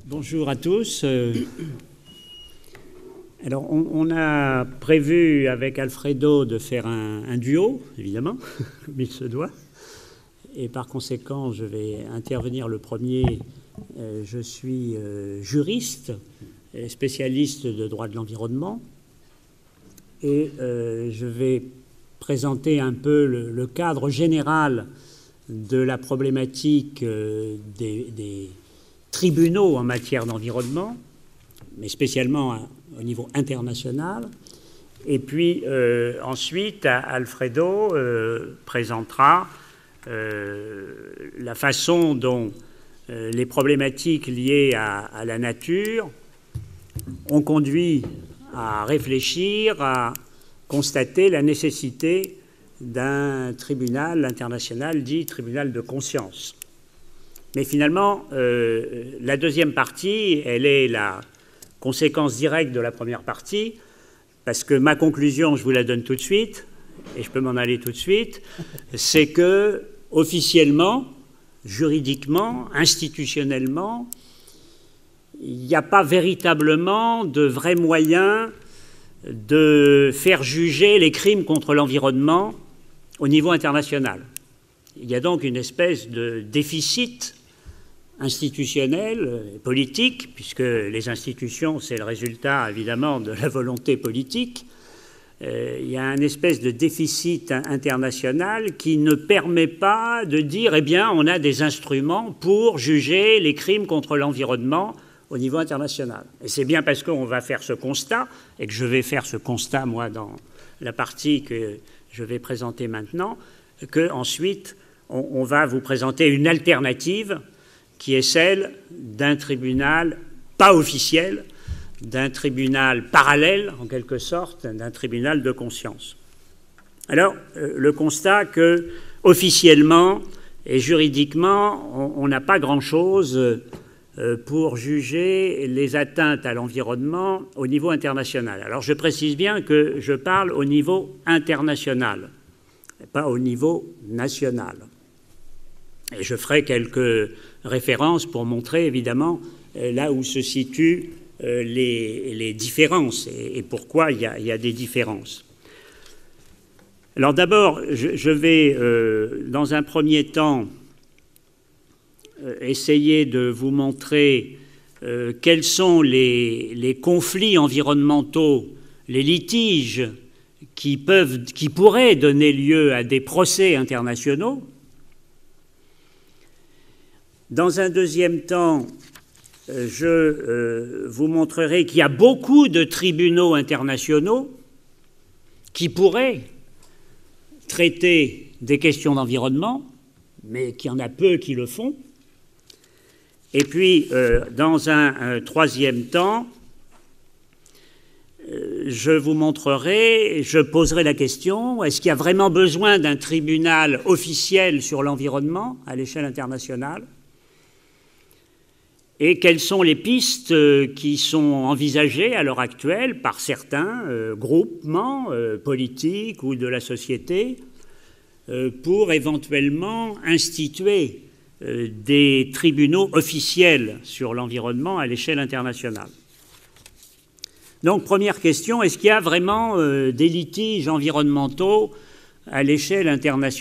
Bonjour à tous. Alors, on a prévu avec Alfredo de faire un duo, évidemment, comme il se doit. Et par conséquent, je vais intervenir le premier. Je suis juriste, spécialiste de droit de l'environnement. Et je vais présenter un peu le cadre général de la problématique des tribunaux en matière d'environnement, mais spécialement au niveau international. Et puis ensuite, Alfredo présentera la façon dont les problématiques liées à la nature ont conduit à réfléchir, à constater la nécessité d'un tribunal international dit tribunal de conscience. Mais finalement, la deuxième partie, elle est la conséquence directe de la première partie, parce que ma conclusion, je vous la donne tout de suite, et je peux m'en aller tout de suite, c'est que, officiellement, juridiquement, institutionnellement, il n'y a pas véritablement de vrais moyens de faire juger les crimes contre l'environnement au niveau international. Il y a donc une espèce de déficit institutionnel et politique, puisque les institutions, c'est le résultat évidemment de la volonté politique. Il y a une espèce de déficit international qui ne permet pas de dire, eh bien, on a des instruments pour juger les crimes contre l'environnement au niveau international. Et c'est bien parce qu'on va faire ce constat, et que je vais faire ce constat, moi, dans la partie que je vais présenter maintenant, qu'ensuite, on va vous présenter une alternative qui est celle d'un tribunal pas officiel, d'un tribunal parallèle, en quelque sorte, d'un tribunal de conscience. Alors, le constat que, officiellement et juridiquement, on n'a pas grand-chose pour juger les atteintes à l'environnement au niveau international. Alors, je précise bien que je parle au niveau international, et pas au niveau national. Et je ferai quelques références pour montrer, évidemment, là où se situent les différences et pourquoi il y a des différences. Alors d'abord, je vais, dans un premier temps, essayer de vous montrer quels sont les conflits environnementaux, les litiges qui pourraient donner lieu à des procès internationaux. Dans un deuxième temps, je vous montrerai qu'il y a beaucoup de tribunaux internationaux qui pourraient traiter des questions d'environnement, mais qu'il y en a peu qui le font. Et puis, dans un troisième temps, je vous montrerai, je poserai la question, est-ce qu'il y a vraiment besoin d'un tribunal officiel sur l'environnement à l'échelle internationale ? Et quelles sont les pistes qui sont envisagées à l'heure actuelle par certains groupements politiques ou de la société pour éventuellement instituer des tribunaux officiels sur l'environnement à l'échelle internationale. Donc, première question, est-ce qu'il y a vraiment des litiges environnementaux à l'échelle internationale ?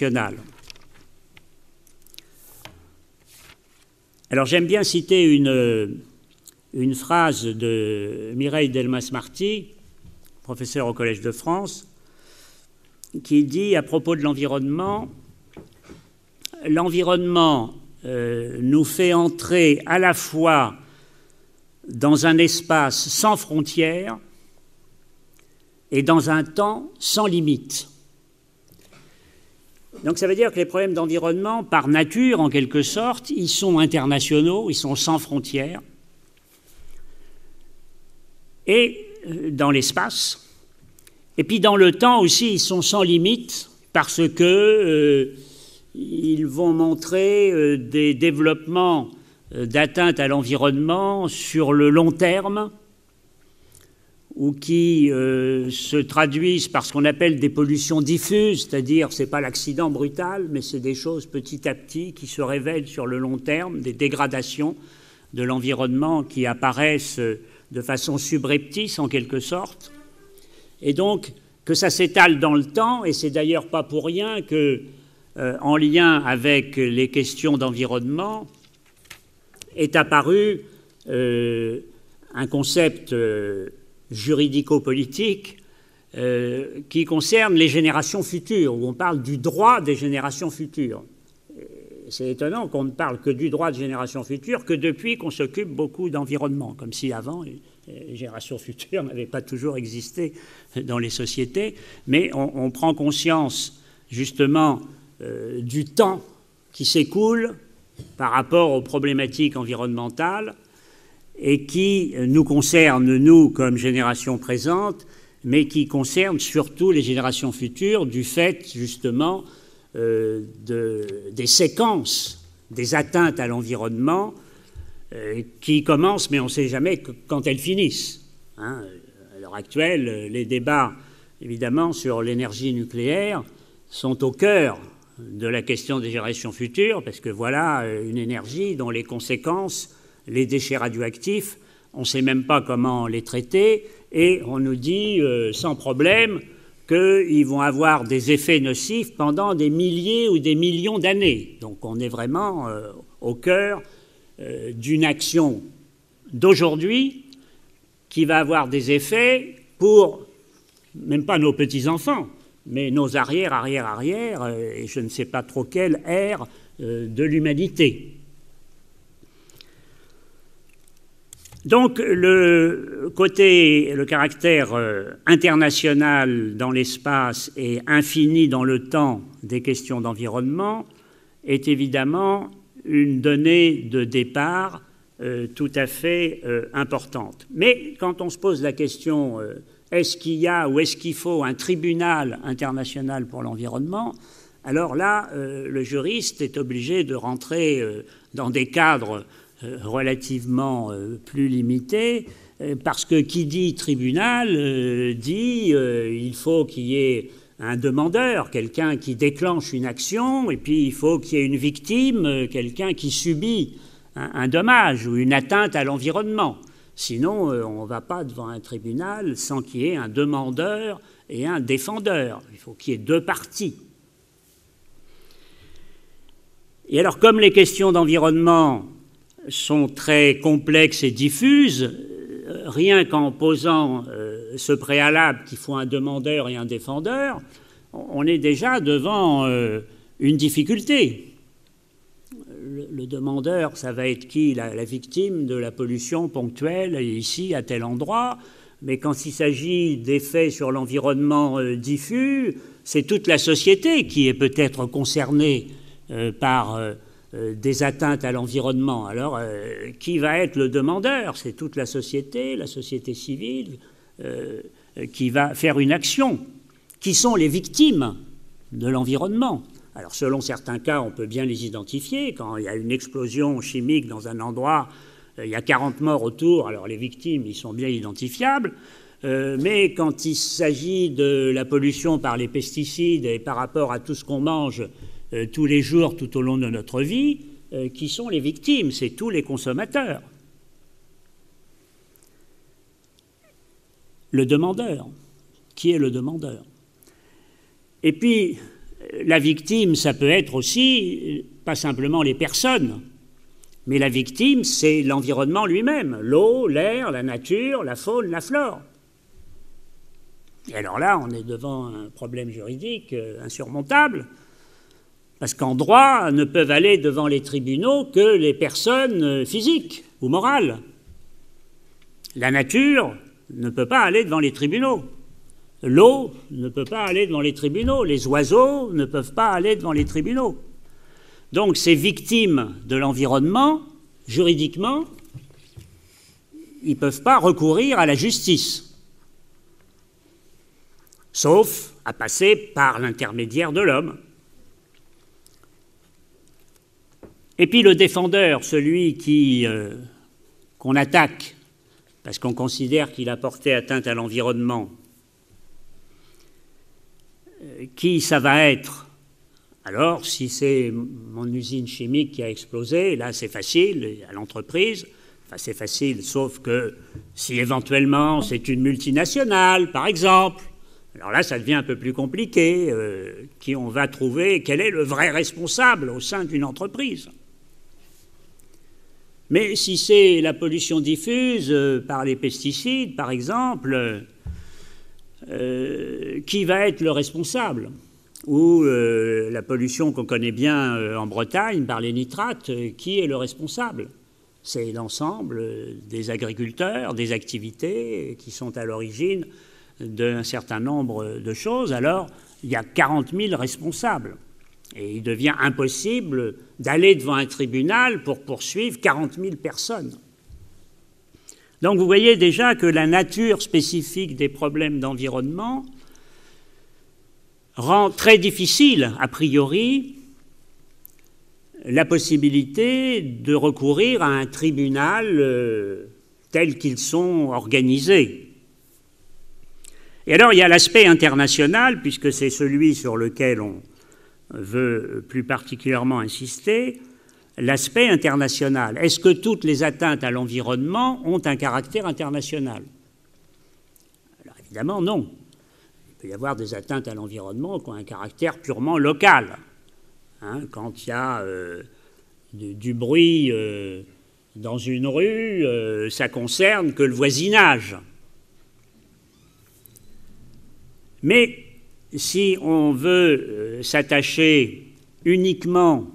Alors j'aime bien citer une phrase de Mireille Delmas-Marty, professeure au Collège de France, qui dit à propos de l'environnement, « L'environnement nous fait entrer à la fois dans un espace sans frontières et dans un temps sans limite. » Donc ça veut dire que les problèmes d'environnement, par nature en quelque sorte, ils sont internationaux, ils sont sans frontières. Et dans l'espace, et puis dans le temps aussi, ils sont sans limite parce que ils vont montrer des développements d'atteinte à l'environnement sur le long terme, ou qui se traduisent par ce qu'on appelle des pollutions diffuses, c'est-à-dire ce n'est pas l'accident brutal, mais c'est des choses petit à petit qui se révèlent sur le long terme, des dégradations de l'environnement qui apparaissent de façon subreptice en quelque sorte, et donc que ça s'étale dans le temps, et c'est d'ailleurs pas pour rien que, en lien avec les questions d'environnement, est apparu un concept juridico-politique qui concerne les générations futures, où on parle du droit des générations futures. C'est étonnant qu'on ne parle que du droit des générations futures que depuis qu'on s'occupe beaucoup d'environnement, comme si avant les générations futures n'avaient pas toujours existé dans les sociétés, mais on prend conscience justement du temps qui s'écoule par rapport aux problématiques environnementales et qui nous concerne, nous, comme génération présente, mais qui concerne surtout les générations futures du fait, justement, des séquences, des atteintes à l'environnement qui commencent, mais on ne sait jamais quand elles finissent. Hein. À l'heure actuelle, les débats, évidemment, sur l'énergie nucléaire sont au cœur de la question des générations futures, parce que voilà une énergie dont les conséquences, les déchets radioactifs, on ne sait même pas comment les traiter, et on nous dit sans problème qu'ils vont avoir des effets nocifs pendant des milliers ou des millions d'années. Donc on est vraiment au cœur d'une action d'aujourd'hui qui va avoir des effets pour, même pas nos petits-enfants, mais nos arrière, et je ne sais pas trop quelle ère de l'humanité. Donc le caractère international dans l'espace et infini dans le temps des questions d'environnement est évidemment une donnée de départ tout à fait importante. Mais quand on se pose la question est-ce qu'il y a ou est-ce qu'il faut un tribunal international pour l'environnement, alors là, le juriste est obligé de rentrer dans des cadres relativement plus limités, parce que qui dit tribunal dit il faut qu'il y ait un demandeur, quelqu'un qui déclenche une action, et puis il faut qu'il y ait une victime, quelqu'un qui subit un dommage ou une atteinte à l'environnement. Sinon, on ne va pas devant un tribunal sans qu'il y ait un demandeur et un défendeur. Il faut qu'il y ait deux parties. Et alors, comme les questions d'environnement sont très complexes et diffuses, rien qu'en posant ce préalable qu'il faut un demandeur et un défendeur, on est déjà devant une difficulté. Le demandeur, ça va être qui? La victime de la pollution ponctuelle ici, à tel endroit. Mais quand il s'agit d'effets sur l'environnement diffus, c'est toute la société qui est peut-être concernée par des atteintes à l'environnement. Alors, qui va être le demandeur? C'est toute la société civile, qui va faire une action. Qui sont les victimes de l'environnement? Alors, selon certains cas, on peut bien les identifier. Quand il y a une explosion chimique dans un endroit, il y a 40 morts autour, alors les victimes, ils sont bien identifiables. Mais quand il s'agit de la pollution par les pesticides et par rapport à tout ce qu'on mange tous les jours, tout au long de notre vie, qui sont les victimes? C'est tous les consommateurs. Le demandeur. Qui est le demandeur? Et puis, la victime, ça peut être aussi, pas simplement les personnes, mais la victime, c'est l'environnement lui-même, l'eau, l'air, la nature, la faune, la flore. Et alors là, on est devant un problème juridique insurmontable, parce qu'en droit, ne peuvent aller devant les tribunaux que les personnes physiques ou morales. La nature ne peut pas aller devant les tribunaux. L'eau ne peut pas aller devant les tribunaux. Les oiseaux ne peuvent pas aller devant les tribunaux. Donc ces victimes de l'environnement, juridiquement, ils ne peuvent pas recourir à la justice, sauf à passer par l'intermédiaire de l'homme. Et puis le défendeur, celui qu'on attaque parce qu'on considère qu'il a porté atteinte à l'environnement, qui ça va être? Alors, si c'est mon usine chimique qui a explosé, là c'est facile, à l'entreprise, assez facile, sauf que si éventuellement c'est une multinationale, par exemple, alors là, ça devient un peu plus compliqué. Qui on va trouver, quel est le vrai responsable au sein d'une entreprise? Mais si c'est la pollution diffuse par les pesticides, par exemple, qui va être le responsable? Ou la pollution qu'on connaît bien en Bretagne par les nitrates, qui est le responsable? C'est l'ensemble des agriculteurs, des activités qui sont à l'origine d'un certain nombre de choses. Alors, il y a 40 000 responsables. Et il devient impossible d'aller devant un tribunal pour poursuivre 40 000 personnes. Donc vous voyez déjà que la nature spécifique des problèmes d'environnement rend très difficile, a priori, la possibilité de recourir à un tribunal tel qu'ils sont organisés. Et alors il y a l'aspect international, puisque c'est celui sur lequel on veut plus particulièrement insister, l'aspect international. Est-ce que toutes les atteintes à l'environnement ont un caractère international? Alors évidemment, non. Il peut y avoir des atteintes à l'environnement qui ont un caractère purement local. Quand il y a du bruit dans une rue, ça concerne que le voisinage. Mais si on veut s'attacher uniquement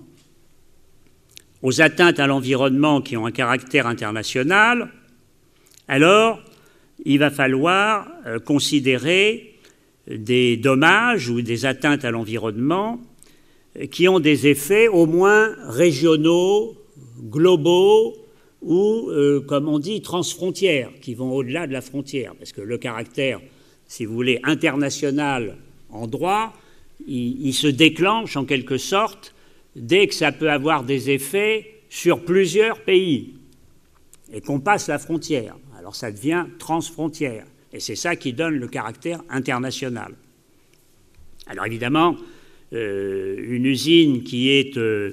aux atteintes à l'environnement qui ont un caractère international, alors il va falloir considérer des dommages ou des atteintes à l'environnement qui ont des effets au moins régionaux, globaux ou, comme on dit, transfrontières, qui vont au-delà de la frontière. Parce que le caractère, si vous voulez, international en droit, il se déclenche en quelque sorte dès que ça peut avoir des effets sur plusieurs pays et qu'on passe la frontière. Alors ça devient transfrontière et c'est ça qui donne le caractère international. Alors évidemment, une usine qui est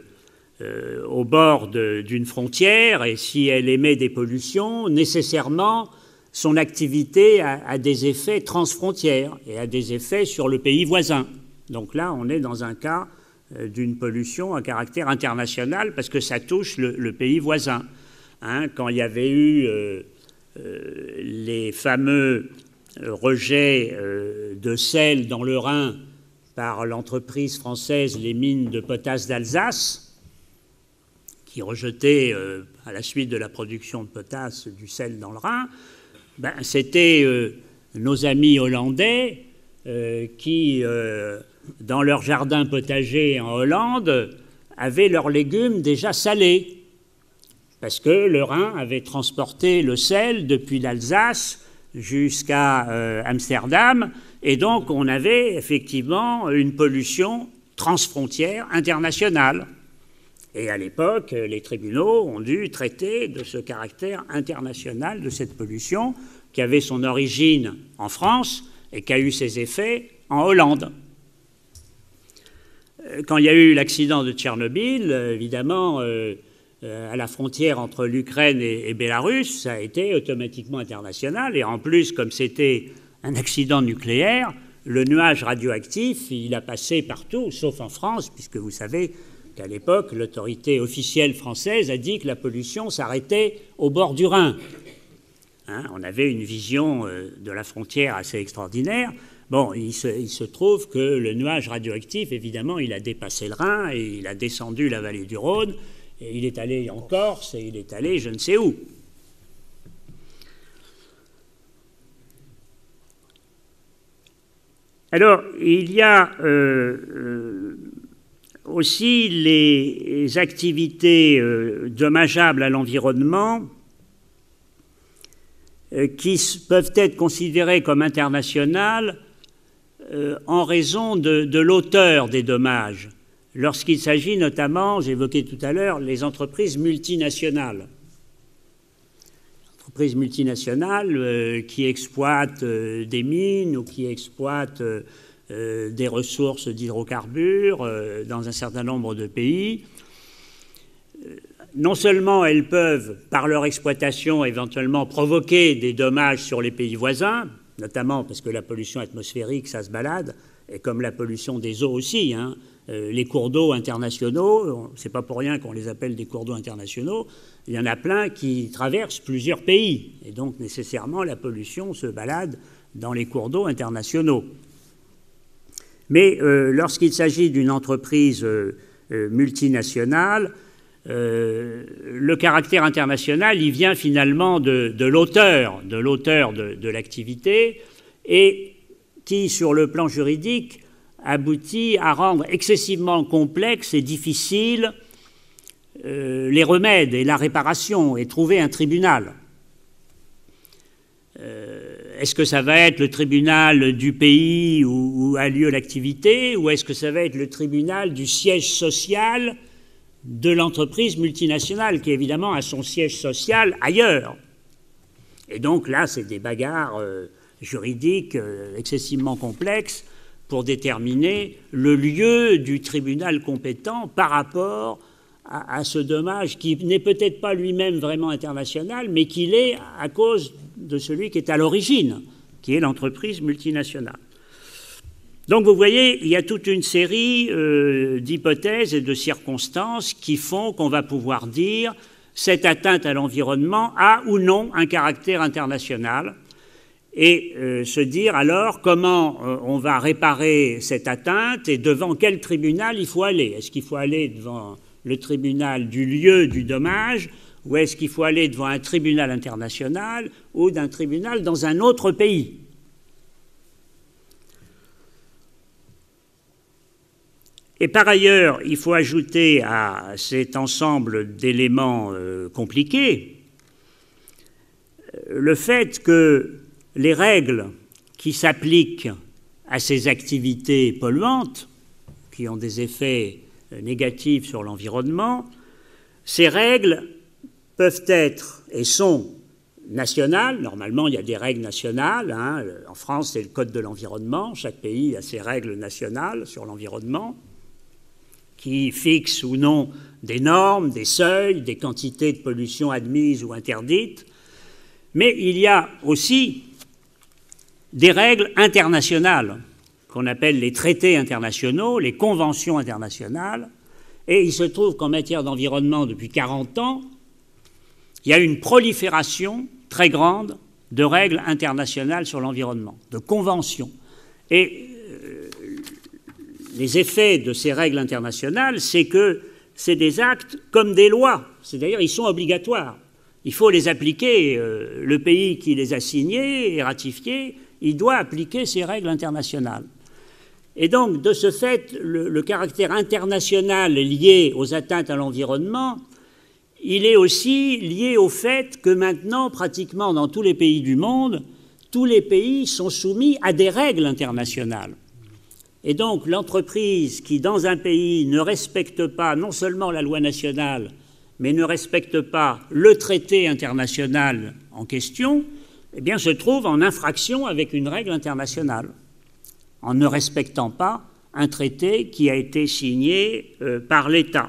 au bord d'une frontière et si elle émet des pollutions, nécessairement son activité a des effets transfrontières et a des effets sur le pays voisin. Donc là, on est dans un cas d'une pollution à caractère international parce que ça touche le pays voisin. Quand il y avait eu les fameux rejets de sel dans le Rhin par l'entreprise française Les Mines de Potasse d'Alsace, qui rejetait, à la suite de la production de potasse, du sel dans le Rhin, c'était nos amis hollandais qui, dans leur jardin potager en Hollande, avaient leurs légumes déjà salés, parce que le Rhin avait transporté le sel depuis l'Alsace jusqu'à Amsterdam, et donc on avait effectivement une pollution transfrontière internationale. Et à l'époque, les tribunaux ont dû traiter de ce caractère international de cette pollution qui avait son origine en France et qui a eu ses effets en Hollande. Quand il y a eu l'accident de Tchernobyl, évidemment, à la frontière entre l'Ukraine et Bélarus, ça a été automatiquement international. Et en plus, comme c'était un accident nucléaire, le nuage radioactif, il a passé partout, sauf en France, puisque vous savez qu'à l'époque, l'autorité officielle française a dit que la pollution s'arrêtait au bord du Rhin. On avait une vision de la frontière assez extraordinaire. Bon, il se trouve que le nuage radioactif, évidemment, il a dépassé le Rhin et il a descendu la vallée du Rhône, et il est allé en Corse et il est allé je ne sais où. Alors, il y a aussi les activités dommageables à l'environnement qui peuvent être considérées comme internationales en raison de l'auteur des dommages, lorsqu'il s'agit notamment, j'évoquais tout à l'heure, les entreprises multinationales. Entreprises multinationales qui exploitent des mines ou qui exploitent des ressources d'hydrocarbures dans un certain nombre de pays. non seulement elles peuvent, par leur exploitation, éventuellement provoquer des dommages sur les pays voisins, notamment parce que la pollution atmosphérique, ça se balade, et comme la pollution des eaux aussi, hein, les cours d'eau internationaux, c'est pas pour rien qu'on les appelle des cours d'eau internationaux, il y en a plein qui traversent plusieurs pays, et donc nécessairement la pollution se balade dans les cours d'eau internationaux. Mais lorsqu'il s'agit d'une entreprise multinationale, le caractère international, il vient finalement de l'auteur de l'activité, et qui, sur le plan juridique, aboutit à rendre excessivement complexes et difficiles les remèdes et la réparation, et trouver un tribunal. Est-ce que ça va être le tribunal du pays où a lieu l'activité, ou est-ce que ça va être le tribunal du siège social de l'entreprise multinationale, qui évidemment a son siège social ailleurs? Et donc là, c'est des bagarres juridiques excessivement complexes pour déterminer le lieu du tribunal compétent par rapport à ce dommage qui n'est peut-être pas lui-même vraiment international, mais qui l'est à cause de celui qui est à l'origine, qui est l'entreprise multinationale. Donc vous voyez, il y a toute une série d'hypothèses et de circonstances qui font qu'on va pouvoir dire cette atteinte à l'environnement a ou non un caractère international, et se dire alors comment on va réparer cette atteinte et devant quel tribunal il faut aller. Est-ce qu'il faut aller devant le tribunal du lieu du dommage, ou est-ce qu'il faut aller devant un tribunal international ou d'un tribunal dans un autre pays? Et par ailleurs, il faut ajouter à cet ensemble d'éléments compliqués le fait que les règles qui s'appliquent à ces activités polluantes, qui ont des effets négatifs sur l'environnement, ces règles peuvent être et sont nationales. Normalement, il y a des règles nationales, hein. En France, c'est le Code de l'environnement. Chaque pays a ses règles nationales sur l'environnement qui fixent ou non des normes, des seuils, des quantités de pollution admises ou interdites. Mais il y a aussi des règles internationales qu'on appelle les traités internationaux, les conventions internationales. Et il se trouve qu'en matière d'environnement, depuis 40 ans, il y a une prolifération très grande de règles internationales sur l'environnement, de conventions. Et les effets de ces règles internationales, c'est que c'est des actes comme des lois. C'est-à-dire, ils sont obligatoires. Il faut les appliquer. Le pays qui les a signés et ratifiés, il doit appliquer ces règles internationales. Et donc, de ce fait, le caractère international lié aux atteintes à l'environnement, il est aussi lié au fait que maintenant, pratiquement dans tous les pays du monde, tous les pays sont soumis à des règles internationales. Et donc, l'entreprise qui, dans un pays, ne respecte pas non seulement la loi nationale, mais ne respecte pas le traité international en question, eh bien, se trouve en infraction avec une règle internationale, en ne respectant pas un traité qui a été signé par l'État.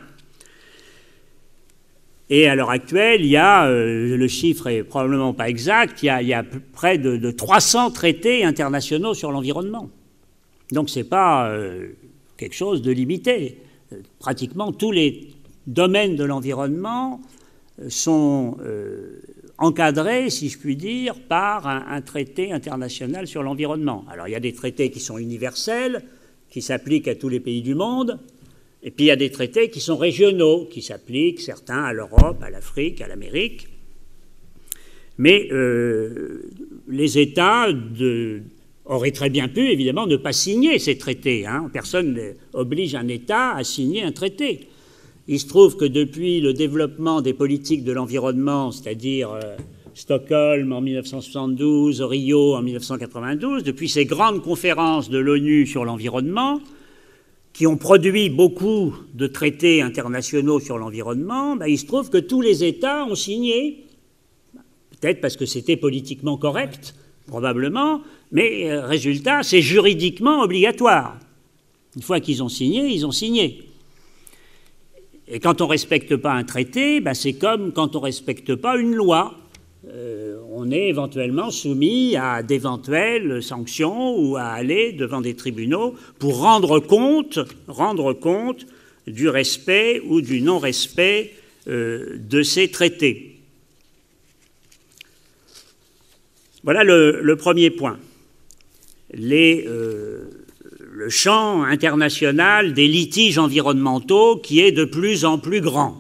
Et à l'heure actuelle, il y a, le chiffre est probablement pas exact, il y a près de 300 traités internationaux sur l'environnement. Donc ce n'est pas quelque chose de limité. Pratiquement tous les domaines de l'environnement sont encadrés, si je puis dire, par un traité international sur l'environnement. Alors il y a des traités qui sont universels, qui s'appliquent à tous les pays du monde, et puis il y a des traités qui sont régionaux, qui s'appliquent certains à l'Europe, à l'Afrique, à l'Amérique. Mais les États auraient très bien pu, évidemment, ne pas signer ces traités. Hein. Personne n'oblige un État à signer un traité. Il se trouve que depuis le développement des politiques de l'environnement, c'est-à-dire Stockholm en 1972, Rio en 1992, depuis ces grandes conférences de l'ONU sur l'environnement, qui ont produit beaucoup de traités internationaux sur l'environnement, il se trouve que tous les États ont signé, peut-être parce que c'était politiquement correct, probablement, mais résultat, c'est juridiquement obligatoire. Une fois qu'ils ont signé, ils ont signé. Et quand on ne respecte pas un traité, ben c'est comme quand on ne respecte pas une loi. On est éventuellement soumis à d'éventuelles sanctions ou à aller devant des tribunaux pour rendre compte du respect ou du non-respect de ces traités. Voilà le premier point. Le champ international des litiges environnementaux qui est de plus en plus grand.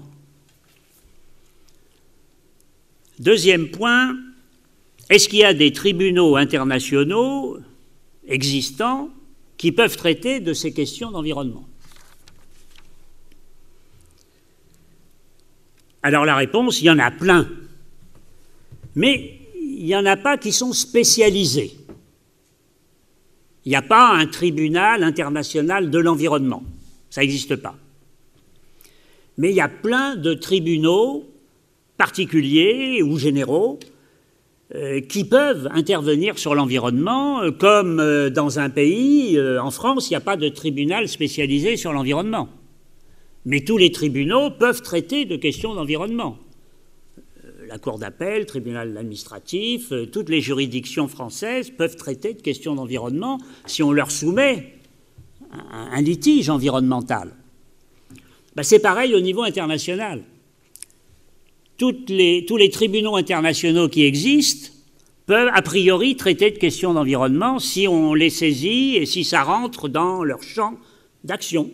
Deuxième point, est-ce qu'il y a des tribunaux internationaux existants qui peuvent traiter de ces questions d'environnement? Alors la réponse, il y en a plein. Mais il n'y en a pas qui sont spécialisés. Il n'y a pas un tribunal international de l'environnement. Ça n'existe pas. Mais il y a plein de tribunaux particuliers ou généraux qui peuvent intervenir sur l'environnement, comme dans un pays, en France, il n'y a pas de tribunal spécialisé sur l'environnement. Mais tous les tribunaux peuvent traiter de questions d'environnement. La Cour d'appel, le tribunal administratif, toutes les juridictions françaises peuvent traiter de questions d'environnement si on leur soumet un litige environnemental. Ben, c'est pareil au niveau international. Tous les tribunaux internationaux qui existent peuvent a priori traiter de questions d'environnement si on les saisit et si ça rentre dans leur champ d'action.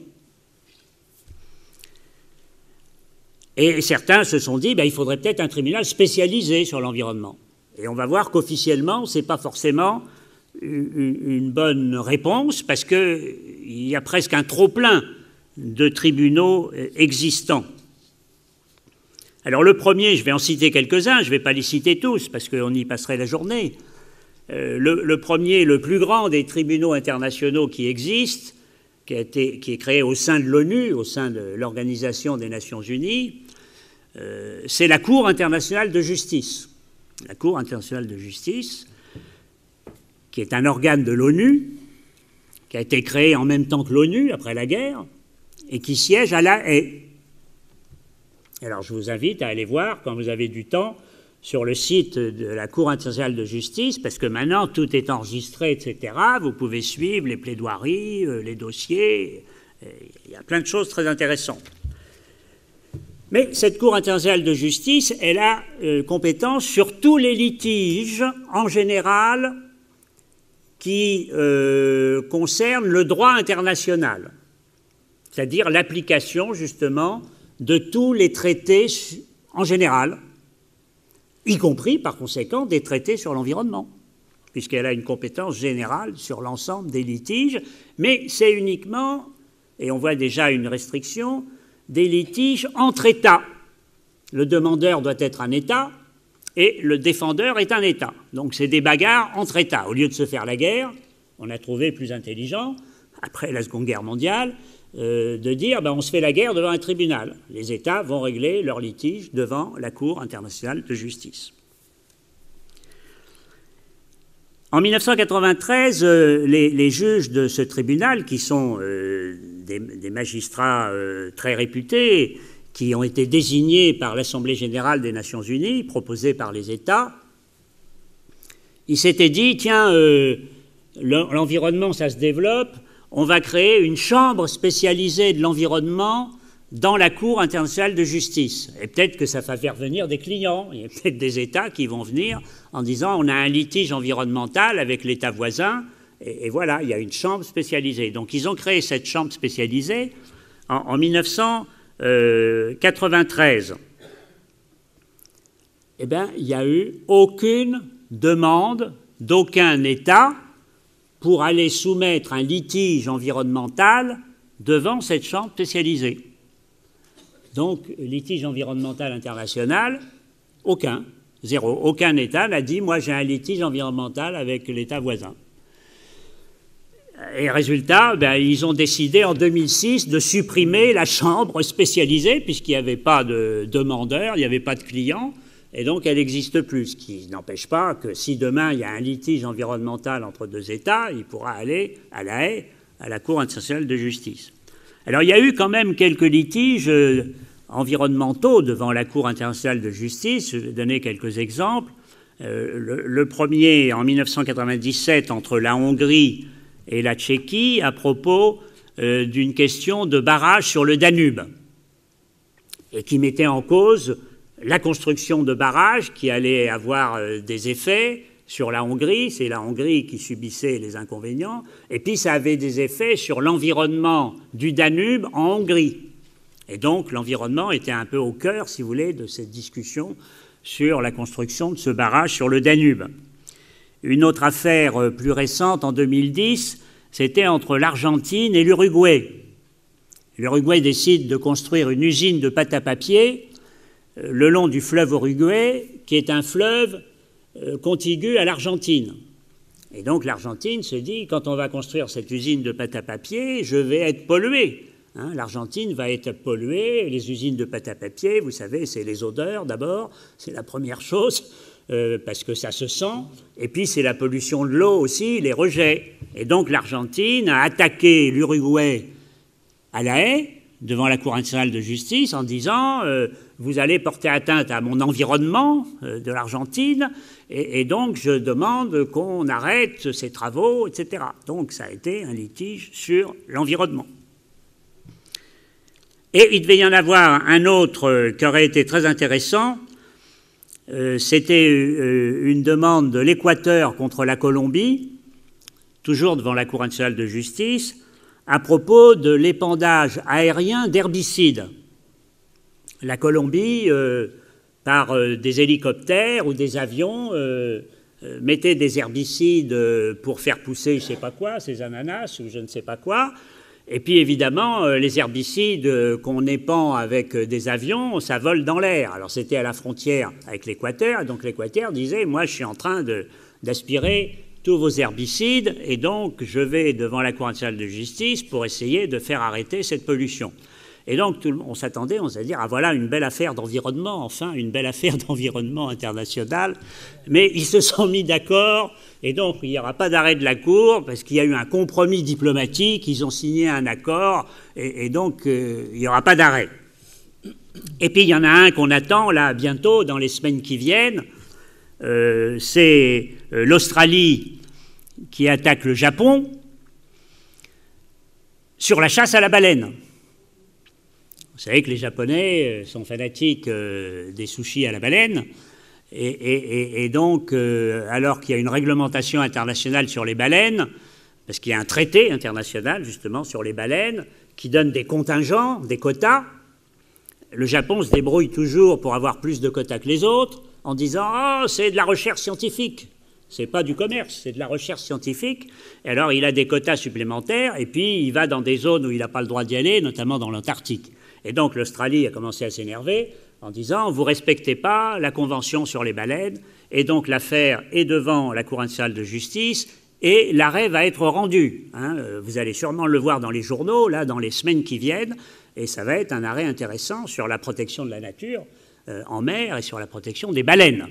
Et certains se sont dit, ben, il faudrait peut-être un tribunal spécialisé sur l'environnement. Et on va voir qu'officiellement, ce n'est pas forcément une bonne réponse, parce qu'il y a presque un trop-plein de tribunaux existants. Alors le premier, je vais en citer quelques-uns, je ne vais pas les citer tous, parce qu'on y passerait la journée. Le premier, le plus grand des tribunaux internationaux qui existent, qui est créé au sein de l'ONU, au sein de l'Organisation des Nations Unies, c'est la Cour internationale de justice. La Cour internationale de justice, qui est un organe de l'ONU, qui a été créé en même temps que l'ONU, après la guerre, et qui siège à La Haye. Alors je vous invite à aller voir, quand vous avez du temps, sur le site de la Cour internationale de justice, parce que maintenant tout est enregistré, etc. Vous pouvez suivre les plaidoiries, les dossiers. Il y a plein de choses très intéressantes. Mais cette Cour internationale de justice, elle a compétence sur tous les litiges, en général, qui concernent le droit international, c'est-à-dire l'application, justement, de tous les traités en général, y compris, par conséquent, des traités sur l'environnement, puisqu'elle a une compétence générale sur l'ensemble des litiges, mais c'est uniquement, et on voit déjà une restriction, des litiges entre États. Le demandeur doit être un État et le défendeur est un État. Donc c'est des bagarres entre États. Au lieu de se faire la guerre, on a trouvé plus intelligent, après la Seconde Guerre mondiale, de dire on se fait la guerre devant un tribunal. Les États vont régler leurs litiges devant la Cour internationale de justice. En 1993, les juges de ce tribunal, qui sont des magistrats très réputés, qui ont été désignés par l'Assemblée générale des Nations unies, proposés par les États, ils s'étaient dit, tiens, l'environnement, ça se développe, on va créer une chambre spécialisée de l'environnement dans la Cour internationale de justice. Et peut-être que ça va faire venir des clients. Il y a peut-être des États qui vont venir en disant on a un litige environnemental avec l'État voisin, et voilà, il y a une chambre spécialisée. Donc ils ont créé cette chambre spécialisée en 1993. Eh bien, il n'y a eu aucune demande d'aucun État pour aller soumettre un litige environnemental devant cette chambre spécialisée. Donc, litige environnemental international, aucun, zéro. Aucun État n'a dit « moi j'ai un litige environnemental avec l'État voisin ». Et résultat, ils ont décidé en 2006 de supprimer la chambre spécialisée, puisqu'il n'y avait pas de demandeurs, il n'y avait pas de clients, et donc elle n'existe plus. Ce qui n'empêche pas que si demain il y a un litige environnemental entre deux États, il pourra aller à La Haye, à la Cour internationale de justice. Alors il y a eu quand même quelques litiges environnementaux devant la Cour internationale de justice. Je vais donner quelques exemples. Le premier en 1997 entre la Hongrie et la Tchéquie à propos d'une question de barrage sur le Danube et qui mettait en cause la construction de barrages qui allait avoir des effets sur la Hongrie. C'est la Hongrie qui subissait les inconvénients. Et puis ça avait des effets sur l'environnement du Danube en Hongrie. Et donc l'environnement était un peu au cœur, si vous voulez, de cette discussion sur la construction de ce barrage sur le Danube. Une autre affaire plus récente, en 2010, c'était entre l'Argentine et l'Uruguay. L'Uruguay décide de construire une usine de pâte à papier le long du fleuve Uruguay, qui est un fleuve contigu à l'Argentine. Et donc l'Argentine se dit, quand on va construire cette usine de pâte à papier, je vais être pollué. L'Argentine va être polluée. Les usines de pâte à papier, vous savez, c'est les odeurs d'abord, c'est la première chose, parce que ça se sent. Et puis c'est la pollution de l'eau aussi, les rejets. Et donc l'Argentine a attaqué l'Uruguay à La Haye, devant la Cour internationale de justice, en disant vous allez porter atteinte à mon environnement de l'Argentine, et donc je demande qu'on arrête ces travaux, etc. Donc ça a été un litige sur l'environnement. Et il devait y en avoir un autre qui aurait été très intéressant. C'était une demande de l'Équateur contre la Colombie, toujours devant la Cour internationale de justice, à propos de l'épandage aérien d'herbicides. La Colombie, par des hélicoptères ou des avions, mettait des herbicides pour faire pousser je ne sais pas quoi, ces ananas ou je ne sais pas quoi. Et puis évidemment, les herbicides qu'on épand avec des avions, ça vole dans l'air. Alors c'était à la frontière avec l'Équateur, et donc l'Équateur disait « Moi, je suis en train d'aspirer tous vos herbicides, et donc je vais devant la Cour internationale de justice pour essayer de faire arrêter cette pollution. » Et donc on s'attendait, on s'est dit « Ah voilà, une belle affaire d'environnement, enfin, une belle affaire d'environnement international. » Mais ils se sont mis d'accord, et donc il n'y aura pas d'arrêt de la Cour, parce qu'il y a eu un compromis diplomatique, ils ont signé un accord, et donc il n'y aura pas d'arrêt. Et puis il y en a un qu'on attend, là, bientôt, dans les semaines qui viennent, c'est l'Australie qui attaque le Japon sur la chasse à la baleine. Vous savez que les Japonais sont fanatiques des sushis à la baleine, et donc, alors qu'il y a une réglementation internationale sur les baleines, parce qu'il y a un traité international justement sur les baleines qui donne des contingents, des quotas, le Japon se débrouille toujours pour avoir plus de quotas que les autres, en disant « Oh, c'est de la recherche scientifique ». C'est pas du commerce, c'est de la recherche scientifique. Et alors, il a des quotas supplémentaires, et puis il va dans des zones où il n'a pas le droit d'y aller, notamment dans l'Antarctique. Et donc, l'Australie a commencé à s'énerver en disant « Vous ne respectez pas la Convention sur les baleines ». Et donc, l'affaire est devant la Cour internationale de justice, et l'arrêt va être rendu. Vous allez sûrement le voir dans les journaux, là, dans les semaines qui viennent, et ça va être un arrêt intéressant sur la protection de la nature en mer et sur la protection des baleines.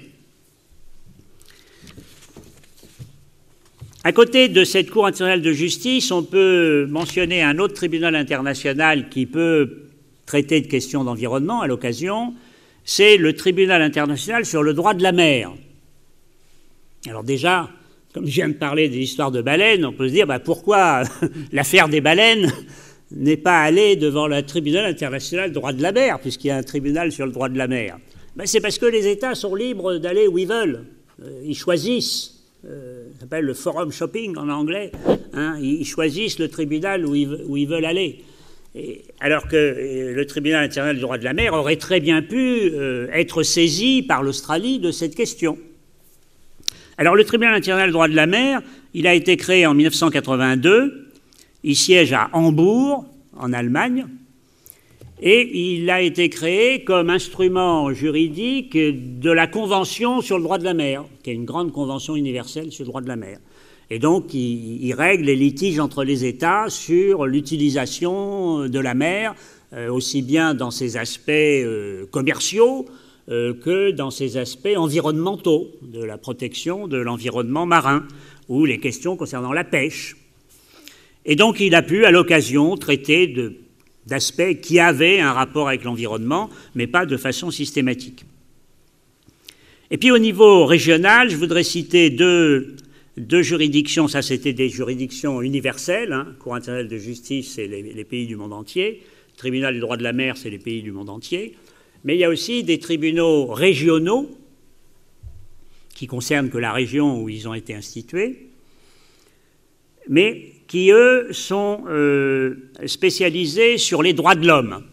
À côté de cette Cour internationale de justice, on peut mentionner un autre tribunal international qui peut traiter de questions d'environnement à l'occasion, c'est le tribunal international sur le droit de la mer. Alors déjà, comme je viens de parler des histoires de baleines, on peut se dire pourquoi l'affaire des baleines n'est pas allée devant le tribunal international du droit de la mer, puisqu'il y a un tribunal sur le droit de la mer. C'est parce que les États sont libres d'aller où ils veulent. Ils choisissent. Ça s'appelle le forum shopping en anglais. Ils choisissent le tribunal où ils veulent aller. Alors que le tribunal international du droit de la mer aurait très bien pu être saisi par l'Australie de cette question. Alors le tribunal international du droit de la mer, il a été créé en 1982, il siège à Hambourg, en Allemagne, et il a été créé comme instrument juridique de la Convention sur le droit de la mer, qui est une grande convention universelle sur le droit de la mer. Et donc, il règle les litiges entre les États sur l'utilisation de la mer, aussi bien dans ses aspects commerciaux que dans ses aspects environnementaux, de la protection de l'environnement marin, ou les questions concernant la pêche. Et donc, il a pu, à l'occasion, traiter de d'aspects qui avaient un rapport avec l'environnement, mais pas de façon systématique. Et puis au niveau régional, je voudrais citer deux juridictions, ça c'était des juridictions universelles, hein, Cour internationale de justice, c'est les pays du monde entier, Tribunal des droits de la mer, c'est les pays du monde entier, mais il y a aussi des tribunaux régionaux qui concernent que la région où ils ont été institués, mais qui, eux, sont spécialisés sur les droits de l'homme.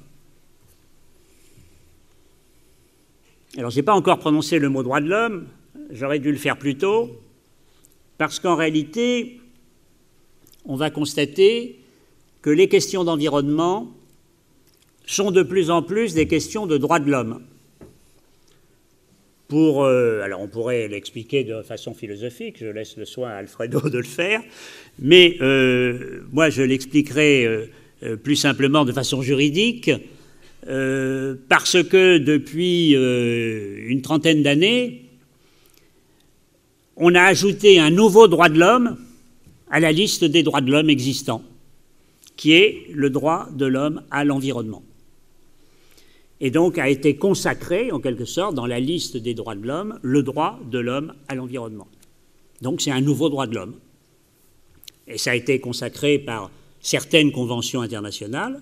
Alors, je n'ai pas encore prononcé le mot droit de l'homme, j'aurais dû le faire plus tôt, parce qu'en réalité, on va constater que les questions d'environnement sont de plus en plus des questions de droits de l'homme. Alors on pourrait l'expliquer de façon philosophique, je laisse le soin à Alfredo de le faire, mais moi je l'expliquerai plus simplement de façon juridique, parce que depuis une trentaine d'années, on a ajouté un nouveau droit de l'homme à la liste des droits de l'homme existants, qui est le droit de l'homme à l'environnement. Et donc a été consacré, en quelque sorte, dans la liste des droits de l'homme, le droit de l'homme à l'environnement. Donc c'est un nouveau droit de l'homme. Et ça a été consacré par certaines conventions internationales.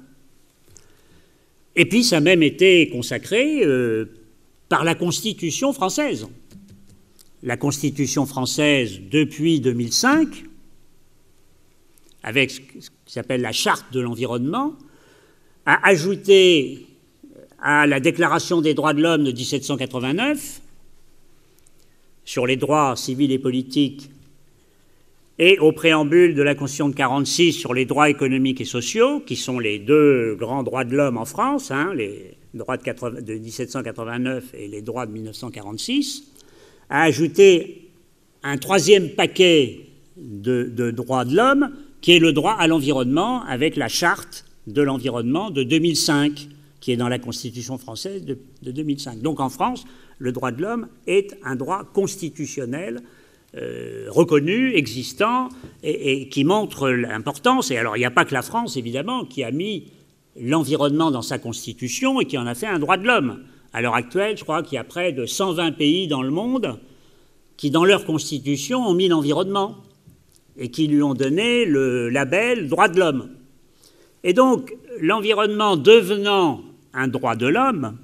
Et puis ça a même été consacré par la Constitution française. La Constitution française, depuis 2005, avec ce qui s'appelle la Charte de l'environnement, a ajouté à la Déclaration des droits de l'homme de 1789 sur les droits civils et politiques et au préambule de la Constitution de 1946 sur les droits économiques et sociaux, qui sont les deux grands droits de l'homme en France, hein, les droits de 1789 et les droits de 1946, a ajouté un troisième paquet de droits de l'homme qui est le droit à l'environnement avec la Charte de l'environnement de 2005, qui est dans la Constitution française de 2005. Donc en France, le droit de l'homme est un droit constitutionnel reconnu, existant, et qui montre l'importance. Et alors il n'y a pas que la France, évidemment, qui a mis l'environnement dans sa Constitution et qui en a fait un droit de l'homme. À l'heure actuelle, je crois qu'il y a près de 120 pays dans le monde qui, dans leur Constitution, ont mis l'environnement et qui lui ont donné le label droit de l'homme. Et donc, l'environnement devenant un droit de l'homme,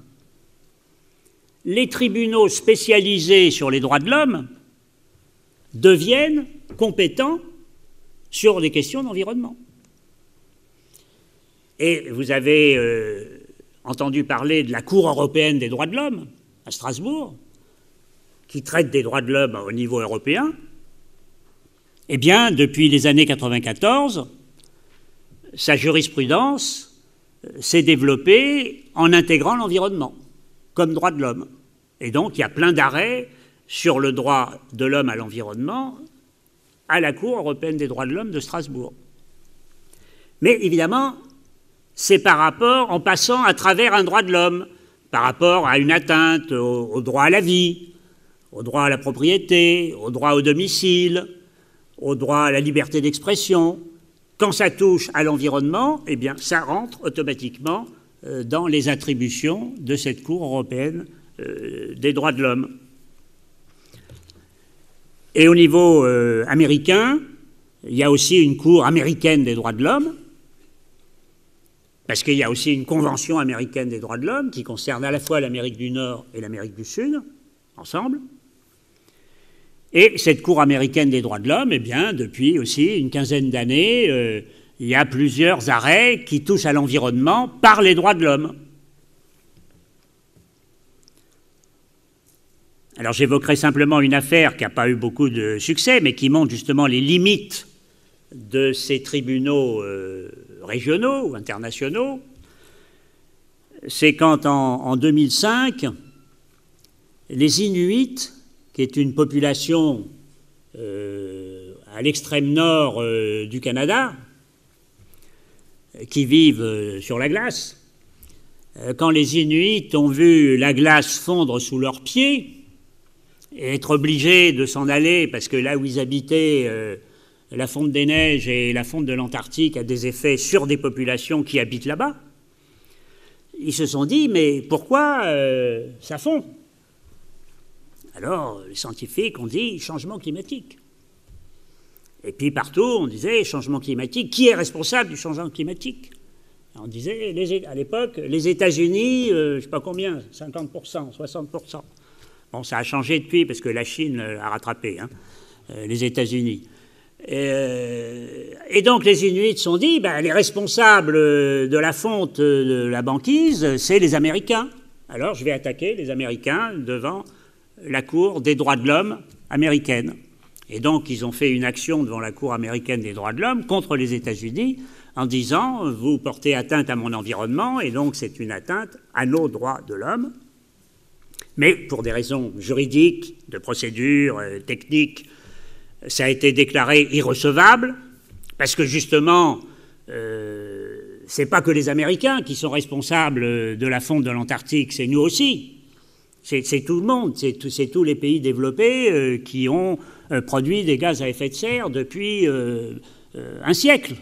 les tribunaux spécialisés sur les droits de l'homme deviennent compétents sur les questions d'environnement. Et vous avez entendu parler de la Cour européenne des droits de l'homme à Strasbourg, qui traite des droits de l'homme au niveau européen. Eh bien, depuis les années 1994, sa jurisprudence s'est développée en intégrant l'environnement comme droit de l'homme. Et donc, il y a plein d'arrêts sur le droit de l'homme à l'environnement à la Cour européenne des droits de l'homme de Strasbourg. Mais évidemment, c'est par rapport, en passant à travers un droit de l'homme, par rapport à une atteinte au droit à la vie, au droit à la propriété, au droit au domicile, au droit à la liberté d'expression. Quand ça touche à l'environnement, eh bien, ça rentre automatiquement dans les attributions de cette Cour européenne des droits de l'homme. Et au niveau américain, il y a aussi une Cour américaine des droits de l'homme, parce qu'il y a aussi une Convention américaine des droits de l'homme qui concerne à la fois l'Amérique du Nord et l'Amérique du Sud, ensemble. Et cette Cour américaine des droits de l'homme, eh bien, depuis aussi une quinzaine d'années, il y a plusieurs arrêts qui touchent à l'environnement par les droits de l'homme. Alors j'évoquerai simplement une affaire qui n'a pas eu beaucoup de succès, mais qui montre justement les limites de ces tribunaux régionaux ou internationaux. C'est quand en 2005, les Inuits, qui est une population à l'extrême nord du Canada, qui vivent sur la glace, quand les Inuits ont vu la glace fondre sous leurs pieds et être obligés de s'en aller parce que là où ils habitaient, la fonte des neiges et la fonte de l'Antarctique a des effets sur des populations qui habitent là-bas, ils se sont dit, mais pourquoi ça fond? Alors, les scientifiques ont dit changement climatique. Et puis partout, on disait changement climatique. Qui est responsable du changement climatique? On disait, à l'époque, les États-Unis, je ne sais pas combien, 50%, 60%. Bon, ça a changé depuis parce que la Chine a rattrapé les États-Unis. Et donc les Inuits se sont dit, ben, les responsables de la fonte de la banquise, c'est les Américains. Alors je vais attaquer les Américains devant la Cour des droits de l'homme américaine. Et donc ils ont fait une action devant la Cour américaine des droits de l'homme contre les États-Unis en disant, vous portez atteinte à mon environnement et donc c'est une atteinte à nos droits de l'homme. Mais pour des raisons juridiques, de procédure, techniques, ça a été déclaré irrecevable, parce que justement, c'est pas que les Américains qui sont responsables de la fonte de l'Antarctique, c'est nous aussi. C'est tout le monde, c'est tous les pays développés qui ont produit des gaz à effet de serre depuis un siècle.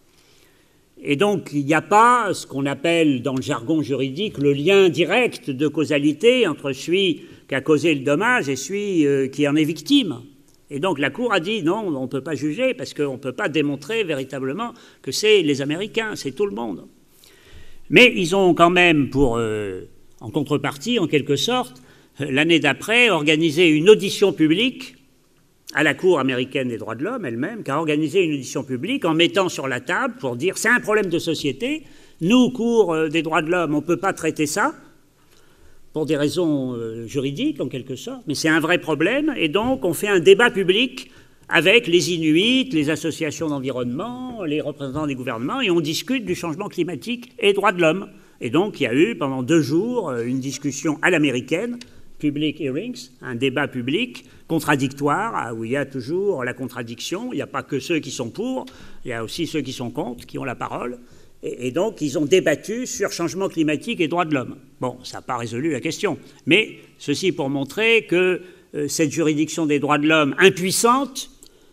Et donc, il n'y a pas ce qu'on appelle dans le jargon juridique le lien direct de causalité entre celui qui a causé le dommage et celui qui en est victime. Et donc la Cour a dit non, on ne peut pas juger parce qu'on ne peut pas démontrer véritablement que c'est les Américains, c'est tout le monde. Mais ils ont quand même, en contrepartie, en quelque sorte, l'année d'après, organisé une audition publique à la Cour américaine des droits de l'homme elle-même, qui a organisé une audition publique en mettant sur la table pour dire c'est un problème de société, nous, Cour des droits de l'homme, on ne peut pas traiter ça, pour des raisons juridiques en quelque sorte, mais c'est un vrai problème, et donc on fait un débat public avec les Inuits, les associations d'environnement, les représentants des gouvernements, et on discute du changement climatique et des droits de l'homme. Et donc il y a eu pendant 2 jours une discussion à l'américaine, public hearings, un débat public contradictoire, où il y a toujours la contradiction, il n'y a pas que ceux qui sont pour, il y a aussi ceux qui sont contre, qui ont la parole. Et donc, ils ont débattu sur changement climatique et droits de l'homme. Bon, ça n'a pas résolu la question. Mais ceci pour montrer que cette juridiction des droits de l'homme impuissante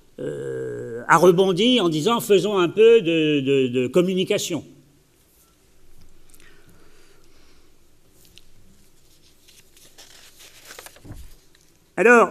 a rebondi en disant faisons un peu de communication. Alors,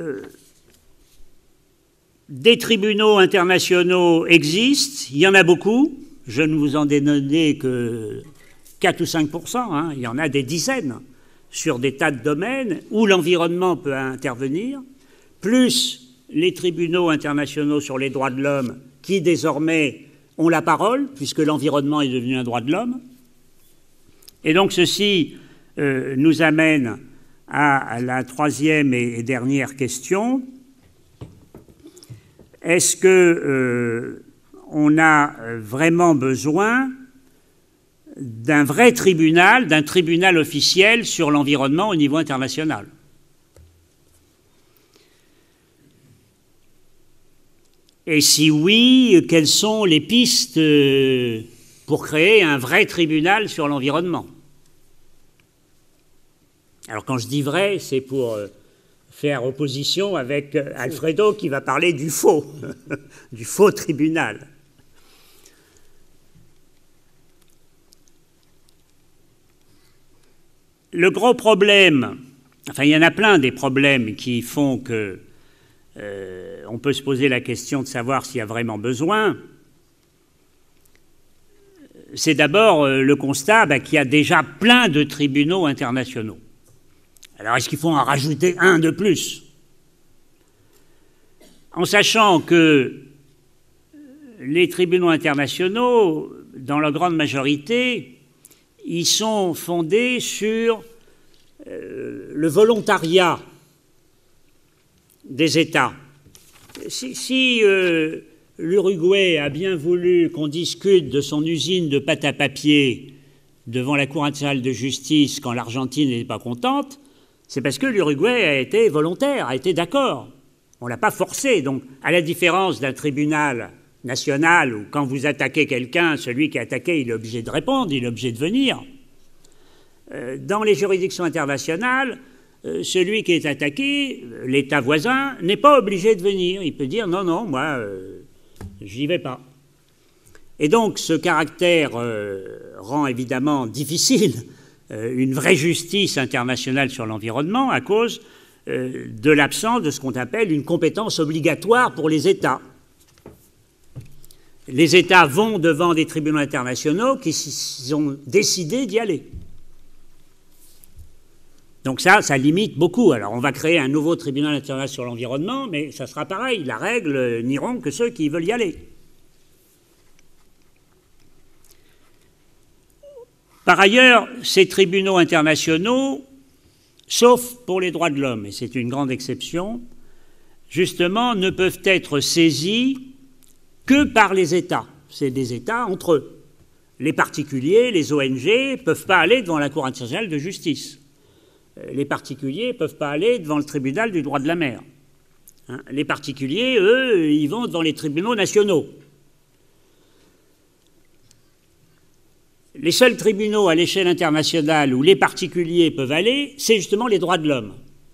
des tribunaux internationaux existent, il y en a beaucoup. Je ne vous en ai donné que 4 ou 5%, il y en a des dizaines sur des tas de domaines où l'environnement peut intervenir, plus les tribunaux internationaux sur les droits de l'homme qui désormais ont la parole, puisque l'environnement est devenu un droit de l'homme. Et donc ceci nous amène à la troisième et dernière question. Est-ce que on a vraiment besoin d'un vrai tribunal, d'un tribunal officiel sur l'environnement au niveau international? Et si oui, quelles sont les pistes pour créer un vrai tribunal sur l'environnement? Alors quand je dis vrai, c'est pour faire opposition avec Alfredo qui va parler du faux, du faux tribunal. Le gros problème, enfin il y en a plein des problèmes qui font que on peut se poser la question de savoir s'il y a vraiment besoin. C'est d'abord le constat qu'il y a déjà plein de tribunaux internationaux. Alors est-ce qu'il faut en rajouter un de plus? En sachant que les tribunaux internationaux, dans leur grande majorité, ils sont fondés sur le volontariat des États. Si l'Uruguay a bien voulu qu'on discute de son usine de pâte à papier devant la Cour internationale de justice quand l'Argentine n'était pas contente, c'est parce que l'Uruguay a été volontaire, a été d'accord. On ne l'a pas forcé. Donc, à la différence d'un tribunal national où quand vous attaquez quelqu'un, celui qui est attaqué, il est obligé de répondre, il est obligé de venir. Dans les juridictions internationales, celui qui est attaqué, l'État voisin, n'est pas obligé de venir. Il peut dire non, non, moi, j'y vais pas. Et donc ce caractère rend évidemment difficile une vraie justice internationale sur l'environnement à cause de l'absence de ce qu'on appelle une compétence obligatoire pour les États. Les États vont devant des tribunaux internationaux qui ont décidé d'y aller. Donc ça limite beaucoup. Alors on va créer un nouveau tribunal international sur l'environnement, mais ça sera pareil. La règle n'iront que ceux qui veulent y aller. Par ailleurs, ces tribunaux internationaux, sauf pour les droits de l'homme, et c'est une grande exception, justement, ne peuvent être saisis que par les États. C'est des États entre eux. Les particuliers, les ONG, ne peuvent pas aller devant la Cour internationale de justice. Les particuliers ne peuvent pas aller devant le tribunal du droit de la mer. Hein, les particuliers, eux, ils vont devant les tribunaux nationaux. Les seuls tribunaux à l'échelle internationale où les particuliers peuvent aller, c'est justement les droits de l'homme.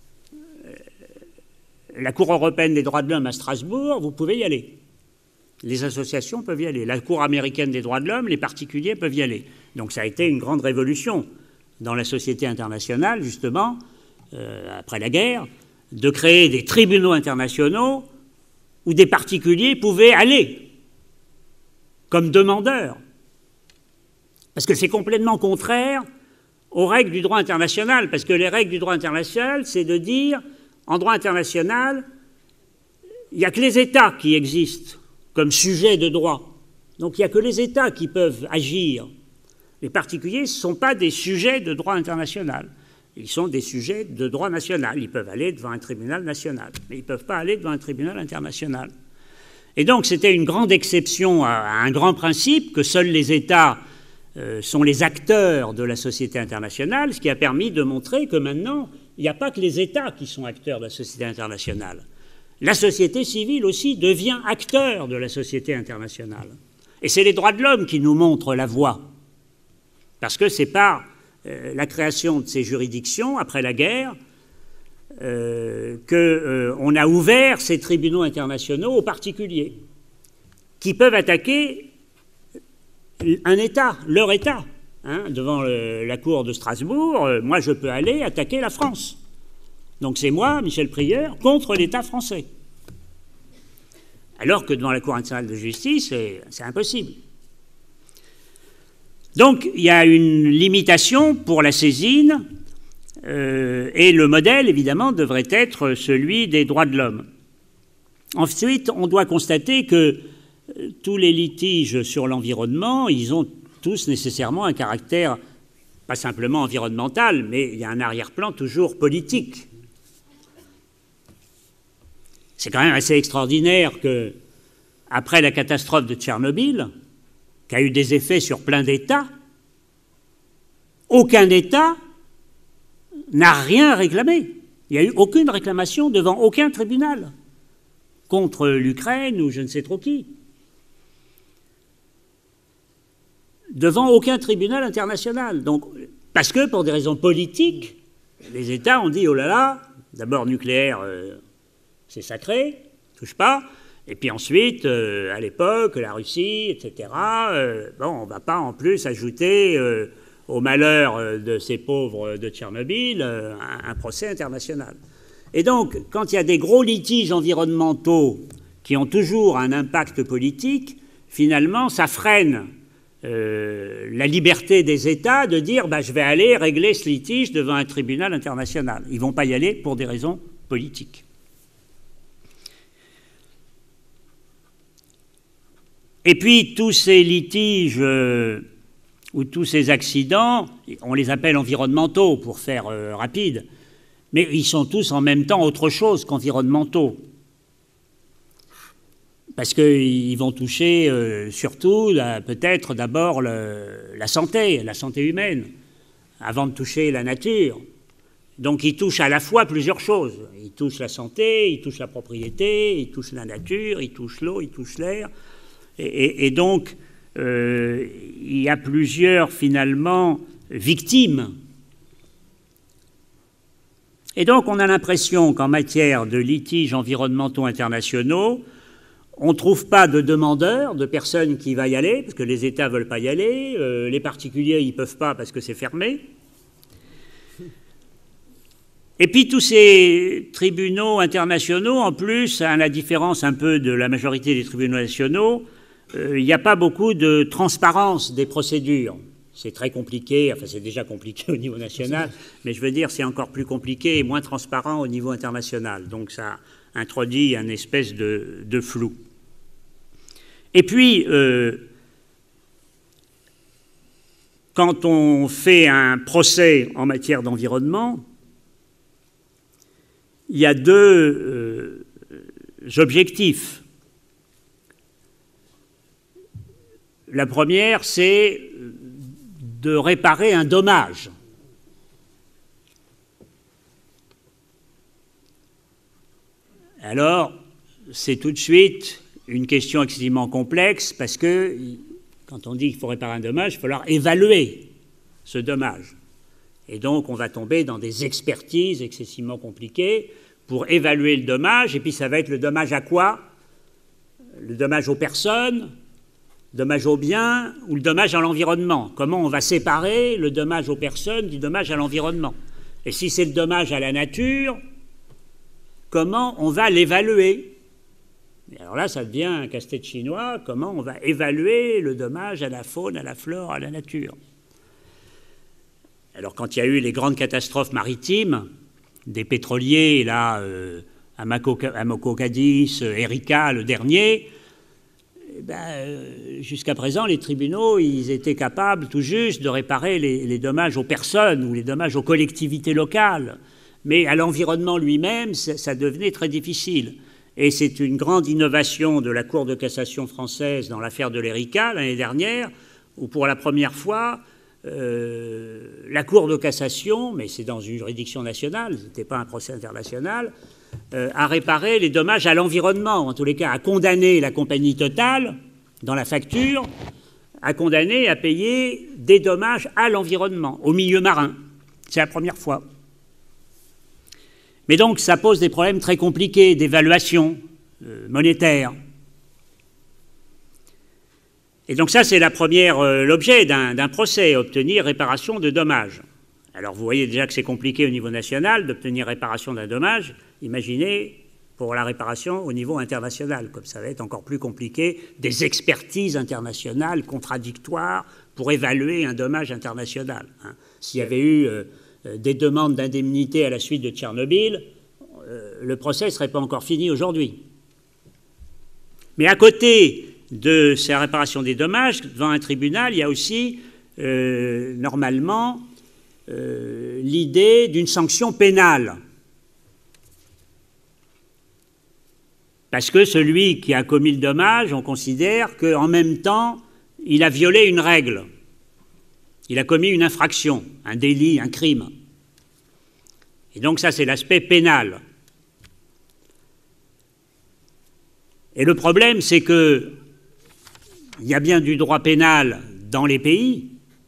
La Cour européenne des droits de l'homme à Strasbourg, vous pouvez y aller. Les associations peuvent y aller. La Cour américaine des droits de l'homme, les particuliers peuvent y aller. Donc ça a été une grande révolution dans la société internationale, justement, après la guerre, de créer des tribunaux internationaux où des particuliers pouvaient aller comme demandeurs. Parce que c'est complètement contraire aux règles du droit international. Parce que les règles du droit international, c'est de dire, en droit international, il n'y a que les États qui existent comme sujets de droit. Donc il n'y a que les États qui peuvent agir. Les particuliers ne sont pas des sujets de droit international. Ils sont des sujets de droit national. Ils peuvent aller devant un tribunal national, mais ils ne peuvent pas aller devant un tribunal international. Et donc c'était une grande exception à un grand principe que seuls les États sont les acteurs de la société internationale, ce qui a permis de montrer que maintenant, il n'y a pas que les États qui sont acteurs de la société internationale. La société civile aussi devient acteur de la société internationale. Et c'est les droits de l'homme qui nous montrent la voie. Parce que c'est par la création de ces juridictions, après la guerre, qu'on a ouvert ces tribunaux internationaux aux particuliers, qui peuvent attaquer un État, leur État. Hein, devant la Cour de Strasbourg, moi je peux aller attaquer la France. Donc c'est moi, Michel Prieur, contre l'État français. Alors que devant la Cour internationale de justice, c'est impossible. Donc il y a une limitation pour la saisine, et le modèle, évidemment, devrait être celui des droits de l'homme. Ensuite, on doit constater que tous les litiges sur l'environnement, ils ont tous nécessairement un caractère, pas simplement environnemental, mais il y a un arrière-plan toujours politique. C'est quand même assez extraordinaire que, après la catastrophe de Tchernobyl, qui a eu des effets sur plein d'États, aucun État n'a rien réclamé. Il n'y a eu aucune réclamation devant aucun tribunal contre l'Ukraine ou je ne sais trop qui. Devant aucun tribunal international. Donc, parce que, pour des raisons politiques, les États ont dit, oh là là, d'abord nucléaire, c'est sacré, touche pas, et puis ensuite, à l'époque, la Russie, etc., bon, on ne va pas en plus ajouter au malheur de ces pauvres de Tchernobyl un procès international. Et donc, quand il y a des gros litiges environnementaux qui ont toujours un impact politique, finalement, ça freine la liberté des États de dire bah, « je vais aller régler ce litige devant un tribunal international ». Ils ne vont pas y aller pour des raisons politiques. Et puis, tous ces litiges ou tous ces accidents, on les appelle environnementaux pour faire rapide, mais ils sont tous en même temps autre chose qu'environnementaux. Parce qu'ils vont toucher surtout, peut-être d'abord la santé humaine, avant de toucher la nature. Donc ils touchent à la fois plusieurs choses. Ils touchent la santé, ils touchent la propriété, ils touchent la nature, ils touchent l'eau, ils touchent l'air. Et donc, il y a plusieurs, finalement, victimes. Et donc, on a l'impression qu'en matière de litiges environnementaux internationaux, on ne trouve pas de demandeurs, de personnes qui vont y aller, parce que les États ne veulent pas y aller, les particuliers, ils ne peuvent pas parce que c'est fermé. Et puis tous ces tribunaux internationaux, en plus, à la différence un peu de la majorité des tribunaux nationaux, il n'y a pas beaucoup de transparence des procédures. C'est très compliqué, enfin c'est déjà compliqué au niveau national, mais je veux dire c'est encore plus compliqué et moins transparent au niveau international. Donc ça introduit une espèce de flou. Et puis, quand on fait un procès en matière d'environnement, il y a deux objectifs. La première, c'est de réparer un dommage. Alors, c'est tout de suite une question excessivement complexe parce que, quand on dit qu'il faut réparer un dommage, il va falloir évaluer ce dommage. Et donc, on va tomber dans des expertises excessivement compliquées pour évaluer le dommage. Et puis, ça va être le dommage à quoi? Le dommage aux personnes, le dommage aux biens ou le dommage à l'environnement. Comment on va séparer le dommage aux personnes du dommage à l'environnement? Et si c'est le dommage à la nature, comment on va l'évaluer? Alors là, ça devient un casse-tête chinois. Comment on va évaluer le dommage à la faune, à la flore, à la nature? Alors, quand il y a eu les grandes catastrophes maritimes, des pétroliers, là, Amoco Cadiz, Erika, le dernier, jusqu'à présent, les tribunaux, ils étaient capables tout juste de réparer les dommages aux personnes ou les dommages aux collectivités locales. Mais à l'environnement lui-même, ça devenait très difficile. Et c'est une grande innovation de la Cour de cassation française dans l'affaire de l'Erika, l'année dernière, où pour la première fois, la Cour de cassation, mais c'est dans une juridiction nationale, ce n'était pas un procès international, a réparé les dommages à l'environnement, en tous les cas a condamné la compagnie Total, dans la facture, a condamné à payer des dommages à l'environnement, au milieu marin. C'est la première fois. Mais donc ça pose des problèmes très compliqués d'évaluation monétaire. Et donc ça, c'est l'objet d'un procès, obtenir réparation de dommages. Alors vous voyez déjà que c'est compliqué au niveau national d'obtenir réparation d'un dommage. Imaginez pour la réparation au niveau international, comme ça va être encore plus compliqué, des expertises internationales contradictoires pour évaluer un dommage international. S'il y avait eu des demandes d'indemnité à la suite de Tchernobyl, le procès ne serait pas encore fini aujourd'hui. Mais à côté de ces réparations des dommages, devant un tribunal, il y a aussi, normalement, l'idée d'une sanction pénale. Parce que celui qui a commis le dommage, on considère qu'en même temps, il a violé une règle. Il a commis une infraction, un délit, un crime. Et donc ça, c'est l'aspect pénal. Et le problème, c'est que il y a bien du droit pénal dans les pays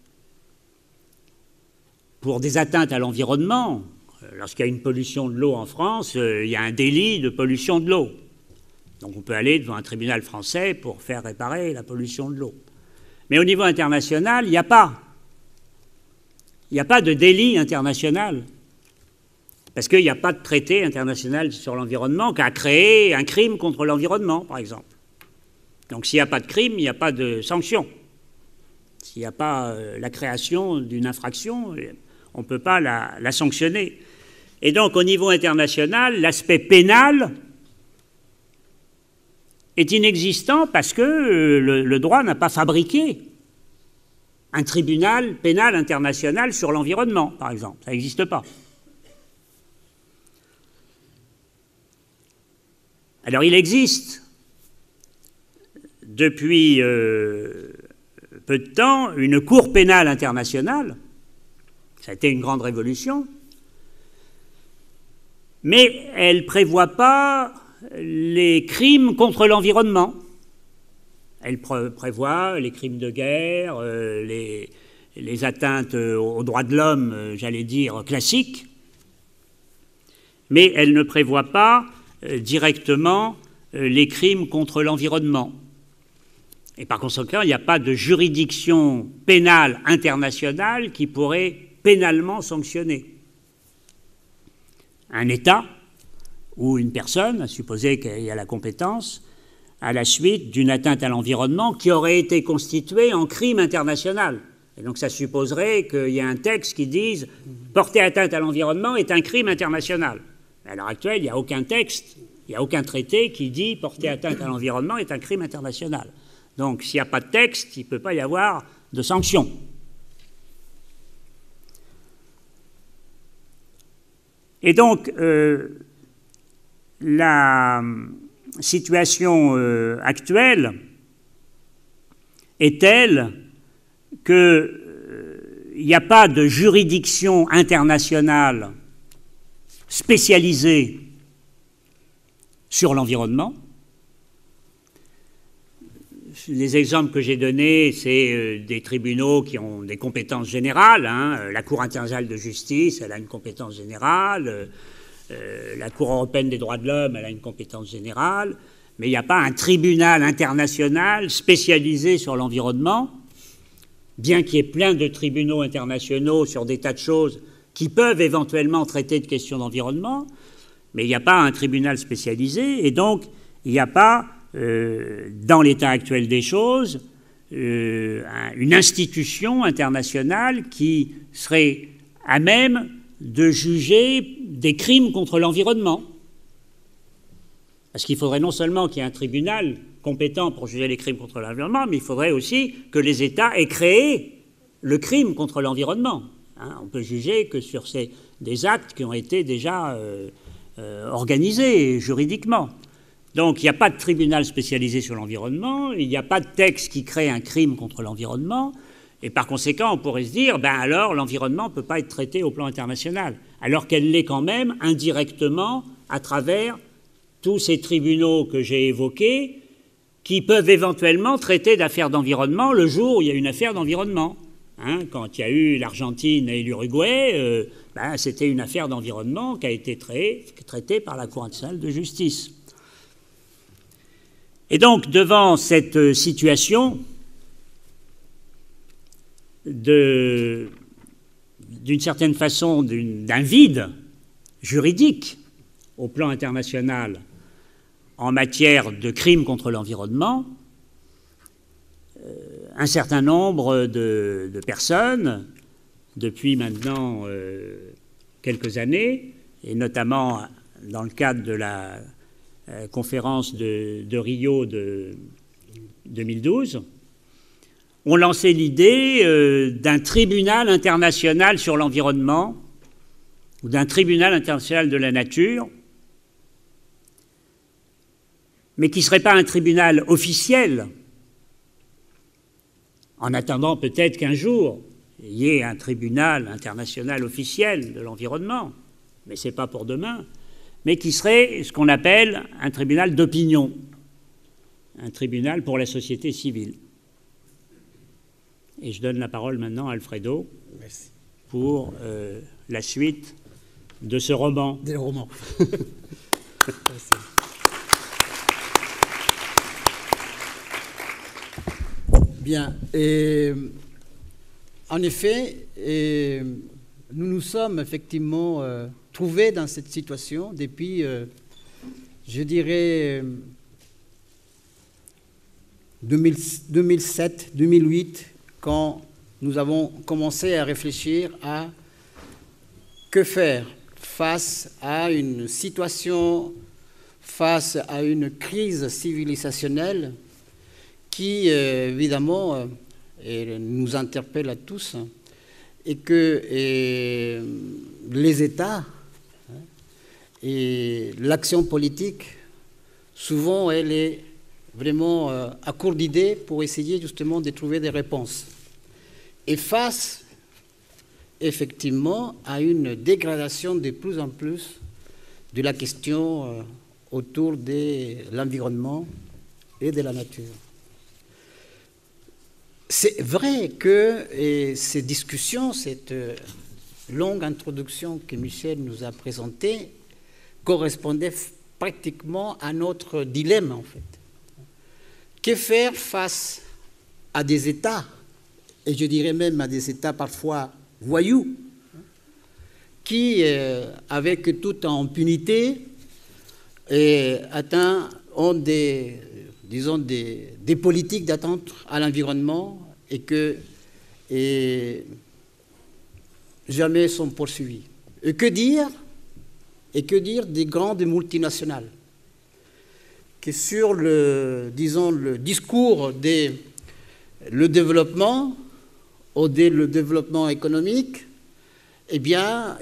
pour des atteintes à l'environnement. Lorsqu'il y a une pollution de l'eau en France, il y a un délit de pollution de l'eau. Donc on peut aller devant un tribunal français pour faire réparer la pollution de l'eau. Mais au niveau international, il n'y a pas. Il n'y a pas de délit international. Parce qu'il n'y a pas de traité international sur l'environnement qui a créé un crime contre l'environnement, par exemple. Donc s'il n'y a pas de crime, il n'y a pas de sanction. S'il n'y a pas la création d'une infraction, on ne peut pas la sanctionner. Et donc au niveau international, l'aspect pénal est inexistant parce que le droit n'a pas fabriqué un tribunal pénal international sur l'environnement, par exemple. Ça n'existe pas. Alors il existe depuis peu de temps une cour pénale internationale. Ça a été une grande révolution. Mais elle ne prévoit pas les crimes contre l'environnement. Elle prévoit les crimes de guerre, les atteintes aux droits de l'homme, j'allais dire, classiques. Mais elle ne prévoit pas directement les crimes contre l'environnement. Et par conséquent, il n'y a pas de juridiction pénale internationale qui pourrait pénalement sanctionner un État ou une personne, à supposer qu'il y a la compétence, à la suite d'une atteinte à l'environnement qui aurait été constituée en crime international. Et donc ça supposerait qu'il y a un texte qui dise « porter atteinte à l'environnement est un crime international ». À l'heure actuelle, il n'y a aucun texte, il n'y a aucun traité qui dit « porter atteinte à l'environnement est un crime international ». Donc s'il n'y a pas de texte, il ne peut pas y avoir de sanction. Et donc, la situation actuelle est telle qu'il n'y a pas de juridiction internationale spécialisée sur l'environnement. Les exemples que j'ai donnés, c'est des tribunaux qui ont des compétences générales. La Cour internationale de justice, elle a une compétence générale. La Cour européenne des droits de l'homme, elle a une compétence générale. Mais il n'y a pas un tribunal international spécialisé sur l'environnement, bien qu'il y ait plein de tribunaux internationaux sur des tas de choses qui peuvent éventuellement traiter de questions d'environnement, mais il n'y a pas un tribunal spécialisé, et donc il n'y a pas, dans l'état actuel des choses, une institution internationale qui serait à même de juger des crimes contre l'environnement. Parce qu'il faudrait non seulement qu'il y ait un tribunal compétent pour juger les crimes contre l'environnement, mais il faudrait aussi que les États aient créé le crime contre l'environnement. On peut juger que sur des actes qui ont été déjà organisés juridiquement. Donc il n'y a pas de tribunal spécialisé sur l'environnement, il n'y a pas de texte qui crée un crime contre l'environnement, et par conséquent on pourrait se dire, ben alors l'environnement ne peut pas être traité au plan international, alors qu'elle l'est quand même indirectement à travers tous ces tribunaux que j'ai évoqués, qui peuvent éventuellement traiter d'affaires d'environnement le jour où il y a une affaire d'environnement. Quand il y a eu l'Argentine et l'Uruguay, c'était une affaire d'environnement qui a été traitée par la Cour internationale de justice. Et donc, devant cette situation d'une certaine façon d'un vide juridique au plan international en matière de crimes contre l'environnement, un certain nombre de personnes, depuis maintenant quelques années, et notamment dans le cadre de la conférence de Rio de 2012, ont lancé l'idée d'un tribunal international sur l'environnement ou d'un tribunal international de la nature, mais qui ne serait pas un tribunal officiel, en attendant peut-être qu'un jour, il y ait un tribunal international officiel de l'environnement, mais ce n'est pas pour demain, mais qui serait ce qu'on appelle un tribunal d'opinion, un tribunal pour la société civile. Et je donne la parole maintenant à Alfredo. Merci. Pour la suite de ce roman. Des romans. Bien. En effet, nous nous sommes effectivement trouvés dans cette situation depuis, je dirais, 2007, 2008, quand nous avons commencé à réfléchir à que faire face à une situation, face à une crise civilisationnelle qui, évidemment, nous interpelle à tous, et que les États et l'action politique, souvent, elle est vraiment à court d'idées pour essayer justement de trouver des réponses. Et face, effectivement, à une dégradation de plus en plus de la question autour de l'environnement et de la nature. C'est vrai que ces discussions, cette longue introduction que Michel nous a présentée, correspondait pratiquement à notre dilemme, en fait. Que faire face à des États, et je dirais même à des États parfois voyous, qui, avec toute impunité, ont des politiques d'atteinte à l'environnement et jamais sont poursuivis. Et que dire des grandes multinationales qui, sur le discours le développement ou le développement économique, eh bien,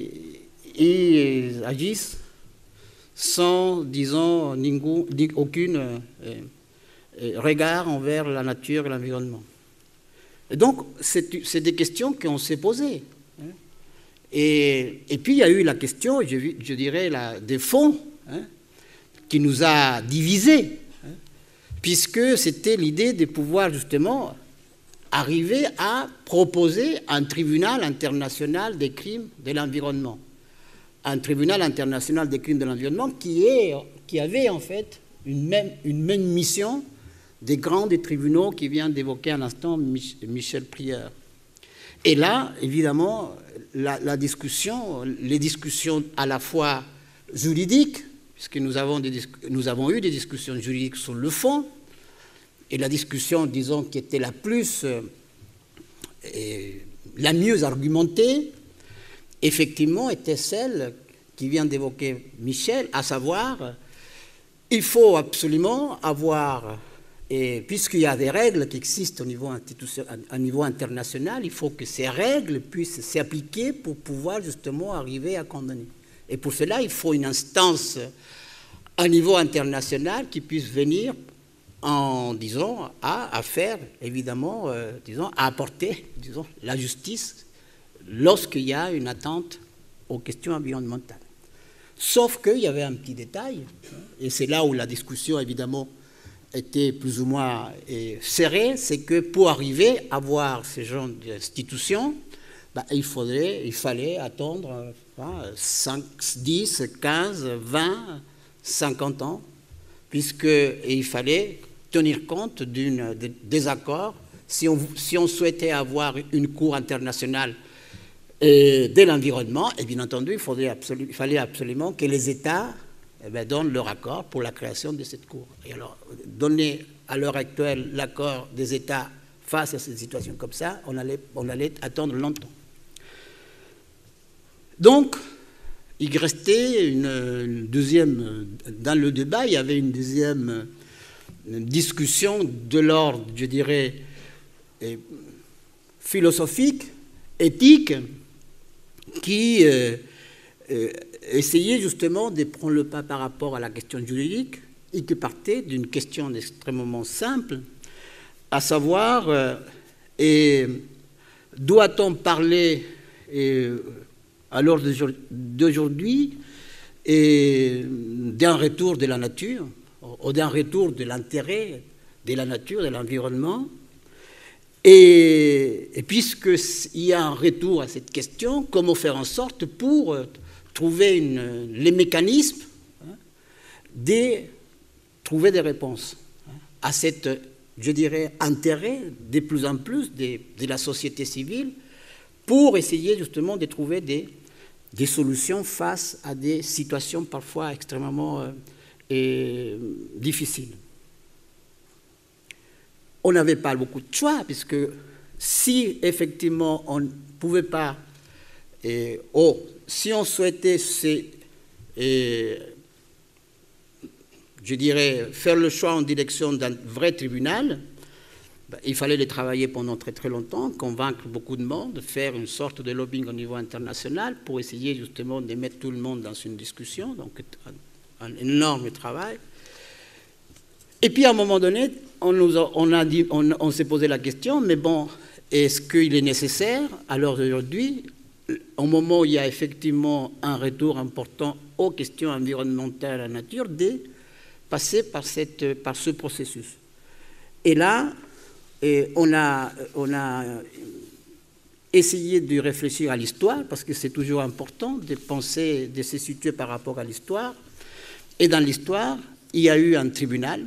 ils agissent sans, aucun regard envers la nature et l'environnement. Et donc, c'est des questions qu'on s'est posées. Et puis, il y a eu la question, je dirais, des fonds, qui nous a divisés, puisque c'était l'idée de pouvoir, justement, arriver à proposer un tribunal international des crimes de l'environnement. Un tribunal international des crimes de l'environnement qui avait, en fait, une même mission des grands tribunaux qui vient d'évoquer à l'instant Michel Prieur. Et là, évidemment, les discussions à la fois juridiques, puisque nous avons eu des discussions juridiques sur le fond, et la discussion, disons, qui était la mieux argumentée, effectivement, était celle qui vient d'évoquer Michel, à savoir, il faut absolument avoir, et puisqu'il y a des règles qui existent au niveau international, il faut que ces règles puissent s'appliquer pour pouvoir justement arriver à condamner. Et pour cela, il faut une instance à niveau international qui puisse venir à faire, évidemment, à apporter, la justice lorsqu'il y a une attente aux questions environnementales. Sauf qu'il y avait un petit détail, et c'est là où la discussion, évidemment, était plus ou moins serrée, c'est que pour arriver à avoir ce genre d'institutions, il fallait attendre 5, 10, 15, 20, 50 ans, puisqu'il fallait tenir compte d'un désaccord. Si on souhaitait avoir une cour internationale de l'environnement, et bien entendu, il fallait absolument que les États donnent leur accord pour la création de cette cour. Et alors, donner à l'heure actuelle l'accord des États face à cette situation comme ça, on allait attendre longtemps. Donc, il restait une deuxième, dans le débat, il y avait une deuxième discussion de l'ordre, je dirais, philosophique, éthique, qui essayait justement de prendre le pas par rapport à la question juridique et qui partait d'une question extrêmement simple, à savoir, doit-on parler à l'heure d'aujourd'hui d'un retour de la nature, ou d'un retour de l'intérêt de la nature, de l'environnement, et puisqu'il y a un retour à cette question, comment faire en sorte pour trouver les mécanismes de trouver des réponses à cet, je dirais, intérêt de plus en plus de la société civile pour essayer justement de trouver des solutions face à des situations parfois extrêmement difficiles. On n'avait pas beaucoup de choix, puisque si effectivement on ne pouvait pas, si on souhaitait, je dirais, faire le choix en direction d'un vrai tribunal, il fallait les travailler pendant très très longtemps, convaincre beaucoup de monde, faire une sorte de lobbying au niveau international pour essayer justement de mettre tout le monde dans une discussion, donc un énorme travail. Et puis à un moment donné, on s'est posé la question, mais bon, est-ce qu'il est nécessaire, à l'heure d'aujourd'hui, au moment où il y a effectivement un retour important aux questions environnementales à la nature, de passer par ce processus. Et là, on a essayé de réfléchir à l'histoire, parce que c'est toujours important de penser, de se situer par rapport à l'histoire. Et dans l'histoire, il y a eu un tribunal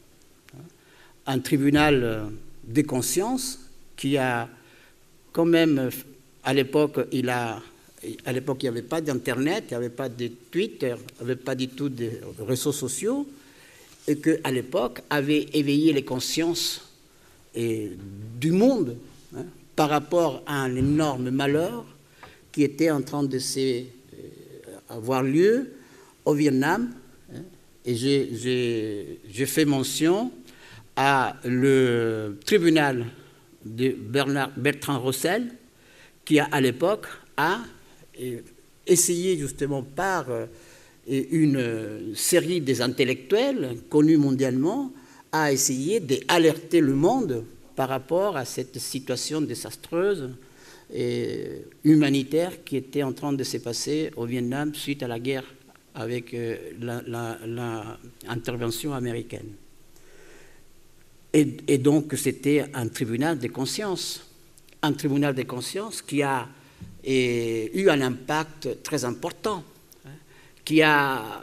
de conscience qui a quand même, à l'époque, il n'y avait pas d'Internet, il n'y avait pas de Twitter, il n'y avait pas du tout de réseaux sociaux, et qu'à l'époque avait éveillé les consciences du monde par rapport à un énorme malheur qui était en train de avoir lieu au Vietnam. Et j'ai fait mention à le tribunal de Bertrand Russell, qui à l'époque a essayé justement par une série des intellectuels connus mondialement, a essayé d'alerter le monde par rapport à cette situation désastreuse et humanitaire qui était en train de se passer au Vietnam suite à la guerre avec l'intervention américaine. Et donc c'était un tribunal de conscience qui a eu un impact très important, qui a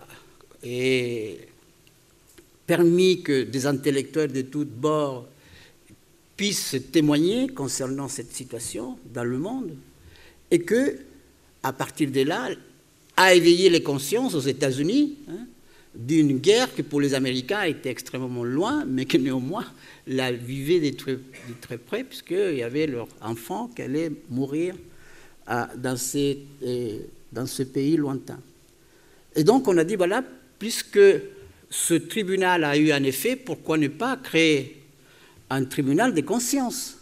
permis que des intellectuels de tous bords puissent témoigner concernant cette situation dans le monde, et que, à partir de là, a éveillé les consciences aux États-Unis d'une guerre qui pour les Américains était extrêmement loin, mais que néanmoins la vivaient de très près, puisqu'il y avait leurs enfants qui allaient mourir dans ce pays lointain. Et donc on a dit, voilà, puisque ce tribunal a eu un effet, pourquoi ne pas créer un tribunal de conscience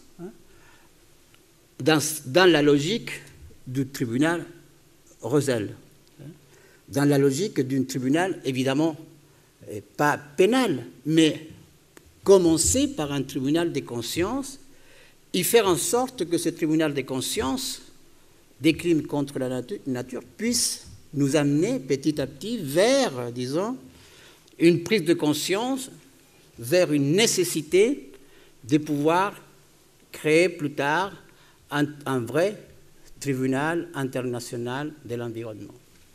dans la logique du tribunal Russell, dans la logique d'un tribunal, évidemment, pas pénal, mais commencer par un tribunal de conscience et faire en sorte que ce tribunal de conscience des crimes contre la nature puisse nous amener petit à petit vers, disons, une prise de conscience, vers une nécessité de pouvoir créer plus tard un vrai tribunal international de l'environnement.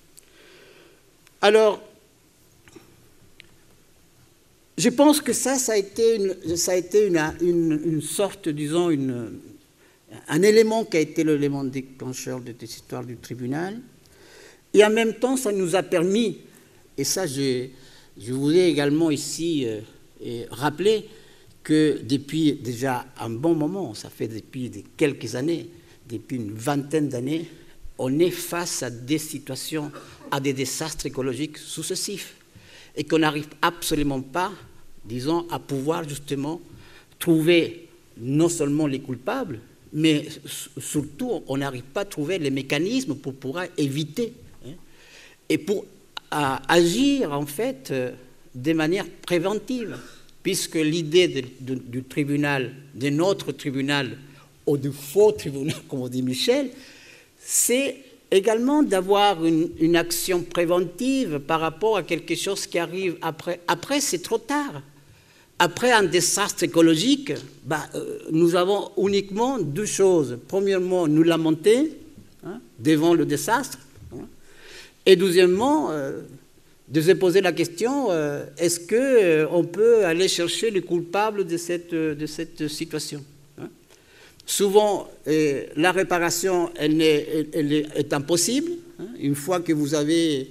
Alors, je pense que ça a été une sorte, disons, un élément qui a été l'élément déclencheur de cette histoire du tribunal. Et en même temps, ça nous a permis, et ça je voulais également ici rappeler, que depuis déjà un bon moment, ça fait depuis quelques années, depuis une vingtaine d'années, on est face à des situations, à des désastres écologiques successifs, et qu'on n'arrive absolument pas, disons, à pouvoir justement trouver non seulement les coupables, mais surtout on n'arrive pas à trouver les mécanismes pour pouvoir éviter et pour agir en fait de manière préventive, puisque l'idée du tribunal, de notre tribunal, ou du faux tribunal, comme on dit Michel, c'est également d'avoir une action préventive par rapport à quelque chose qui arrive après. Après, c'est trop tard. Après un désastre écologique, nous avons uniquement deux choses. Premièrement, nous lamenter devant le désastre. Et deuxièmement, de se poser la question, est-ce qu'on peut aller chercher les coupables de cette situation? Souvent, la réparation, elle est impossible. Une fois que vous avez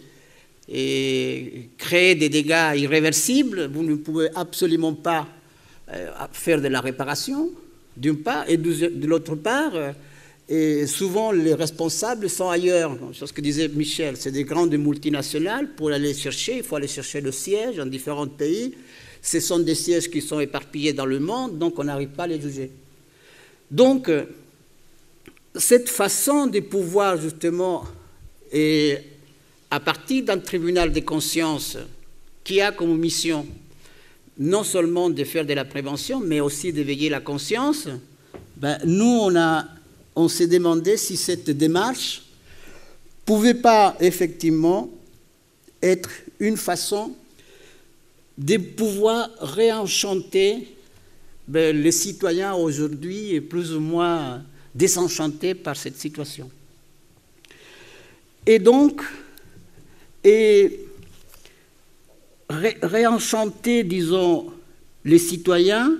créé des dégâts irréversibles, vous ne pouvez absolument pas faire de la réparation, d'une part, et de l'autre part, souvent les responsables sont ailleurs. C'est ce que disait Michel, c'est des grandes multinationales. Pour aller chercher, il faut aller chercher le siège dans différents pays. Ce sont des sièges qui sont éparpillés dans le monde, donc on n'arrive pas à les juger. Donc, cette façon de pouvoir justement, à partir d'un tribunal de conscience qui a comme mission non seulement de faire de la prévention, mais aussi d'éveiller la conscience, nous, on s'est demandé si cette démarche ne pouvait pas effectivement être une façon de pouvoir réenchanter les citoyens aujourd'hui plus ou moins désenchantés par cette situation. Et donc, réenchanter, disons, les citoyens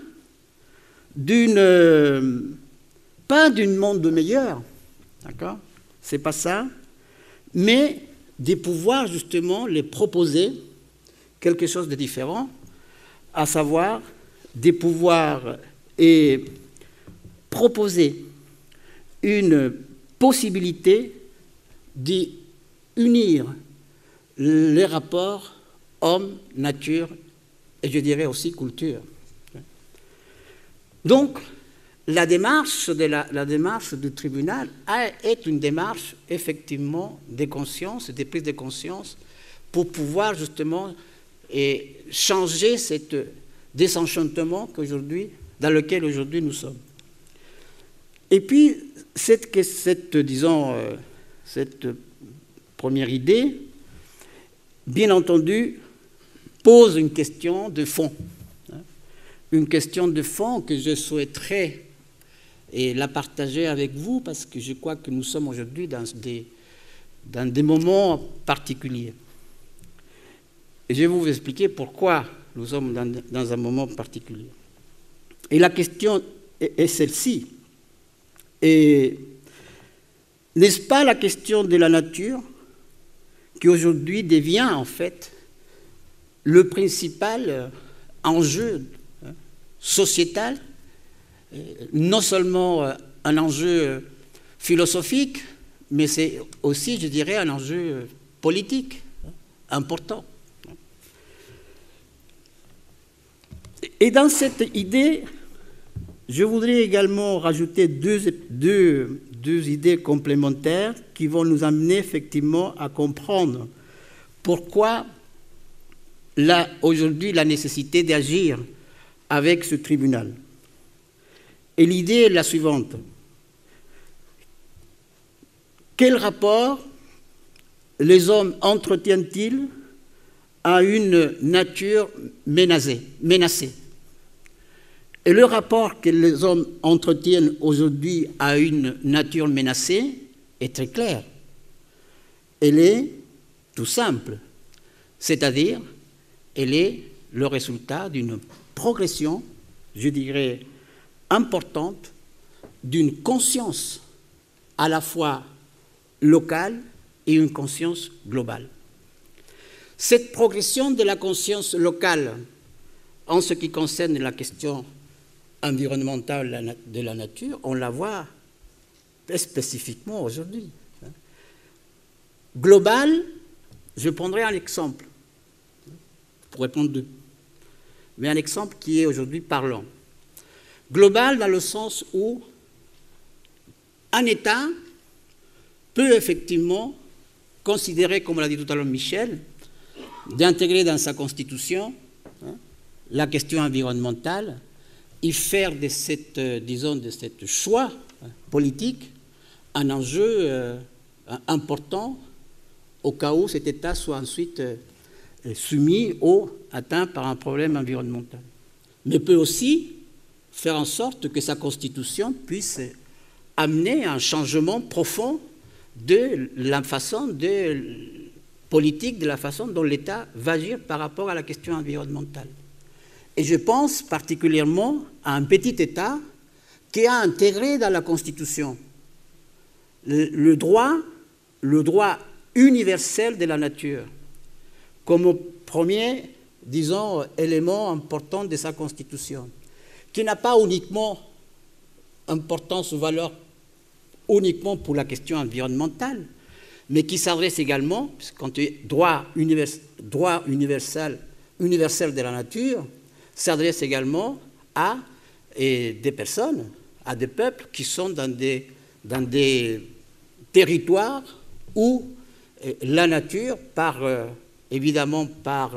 pas d'une monde meilleur, d'accord? C'est pas ça, mais de pouvoir justement les proposer quelque chose de différent, à savoir de pouvoir et proposer une possibilité d'unir les rapports homme, nature et je dirais aussi culture. Donc, la démarche du tribunal est une démarche effectivement de conscience, de prise de conscience pour pouvoir justement changer cet désenchantement dans lequel aujourd'hui nous sommes. Et puis, cette première idée, bien entendu, pose une question de fond. Une question de fond que je souhaiterais la partager avec vous parce que je crois que nous sommes aujourd'hui dans des moments particuliers. Et je vais vous expliquer pourquoi nous sommes dans un moment particulier. Et la question est celle-ci. Et n'est-ce pas la question de la nature qui aujourd'hui devient en fait le principal enjeu sociétal, non seulement un enjeu philosophique, mais c'est aussi, je dirais, un enjeu politique important. Et dans cette idée, je voudrais également rajouter deux idées complémentaires qui vont nous amener effectivement à comprendre pourquoi aujourd'hui la nécessité d'agir avec ce tribunal. Et l'idée est la suivante. Quel rapport les hommes entretiennent-ils à une nature menacée? Et le rapport que les hommes entretiennent aujourd'hui à une nature menacée est très clair. Elle est tout simple, c'est-à-dire elle est le résultat d'une progression, je dirais, importante d'une conscience à la fois locale et une conscience globale. Cette progression de la conscience locale en ce qui concerne la question environnementale de la nature, on la voit spécifiquement aujourd'hui. Globale, je prendrai un exemple pour répondre deux, mais un exemple qui est aujourd'hui parlant. Global dans le sens où un État peut effectivement considérer, comme l'a dit tout à l'heure Michel, d'intégrer dans sa constitution la question environnementale et faire de cette choix politique un enjeu important au cas où cet État soit ensuite soumis ou atteint par un problème environnemental. Mais peut aussi faire en sorte que sa constitution puisse amener un changement profond de la façon politique, de la façon dont l'État va agir par rapport à la question environnementale. Et je pense particulièrement à un petit État qui a intégré dans la Constitution le droit universel de la nature comme premier, disons, élément important de sa Constitution, qui n'a pas uniquement importance ou valeur uniquement pour la question environnementale, mais qui s'adresse également, quand tu es droit universel de la nature, s'adresse également à des personnes, à des peuples qui sont dans des territoires où la nature, évidemment par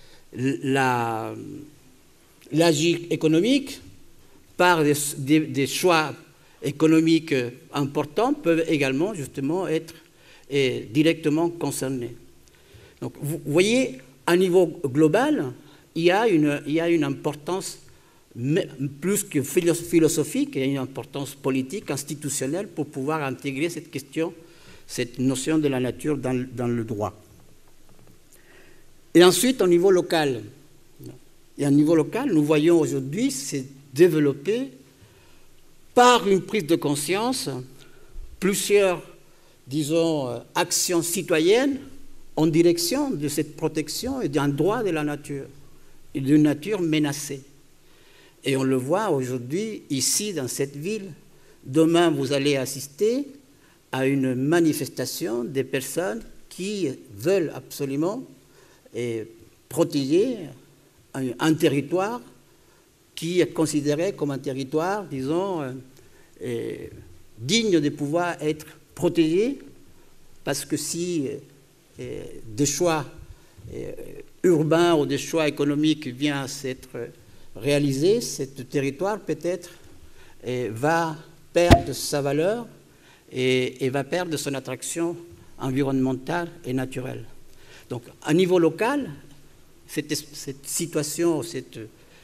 l'agir économique, par des choix économiques importants, peuvent également justement être directement concernés. Donc vous voyez, à niveau global, il y a une importance plus que philosophique, il y a une importance politique, institutionnelle pour pouvoir intégrer cette question, cette notion de la nature dans le droit. Et ensuite, au niveau local. Et au niveau local, nous voyons aujourd'hui se développer, par une prise de conscience, plusieurs, disons, actions citoyennes en direction de cette protection et d'un droit de la nature, et d'une nature menacée. Et on le voit aujourd'hui, ici, dans cette ville. Demain, vous allez assister à une manifestation des personnes qui veulent absolument protéger un territoire qui est considéré comme un territoire, disons, digne de pouvoir être protégé, parce que si des choix urbains ou des choix économiques viennent s'être réalisés, ce territoire peut-être va perdre sa valeur et va perdre son attraction environnementale et naturelle. Donc, à niveau local, cette situation, cette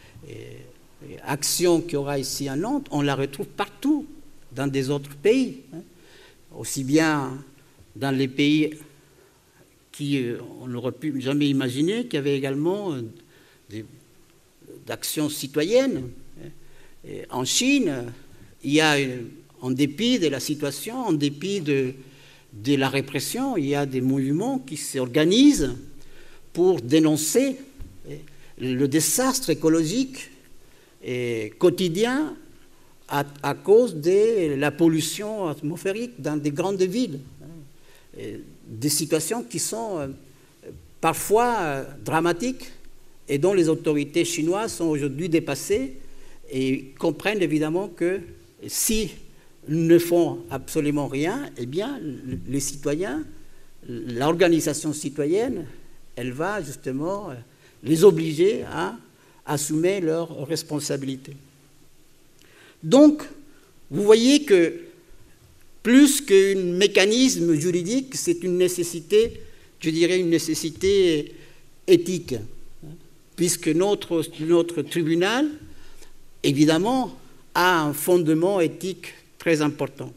action qu'il y aura ici à Nantes, on la retrouve partout dans des autres pays, aussi bien dans les pays qui on n'aurait pu jamais imaginer qu'il y avait également d'actions citoyennes. En Chine, il y a, en dépit de la situation, en dépit de la répression, il y a des mouvements qui s'organisent pour dénoncer le désastre écologique quotidien à cause de la pollution atmosphérique dans des grandes villes. Des situations qui sont parfois dramatiques et dont les autorités chinoises sont aujourd'hui dépassées et comprennent évidemment que si ils ne font absolument rien, eh bien les citoyens, l'organisation citoyenne, elle va justement les obliger à assumer leurs responsabilités. Donc, vous voyez que plus qu'un mécanisme juridique, c'est une nécessité, je dirais une nécessité éthique, puisque notre tribunal, évidemment, a un fondement éthique très important.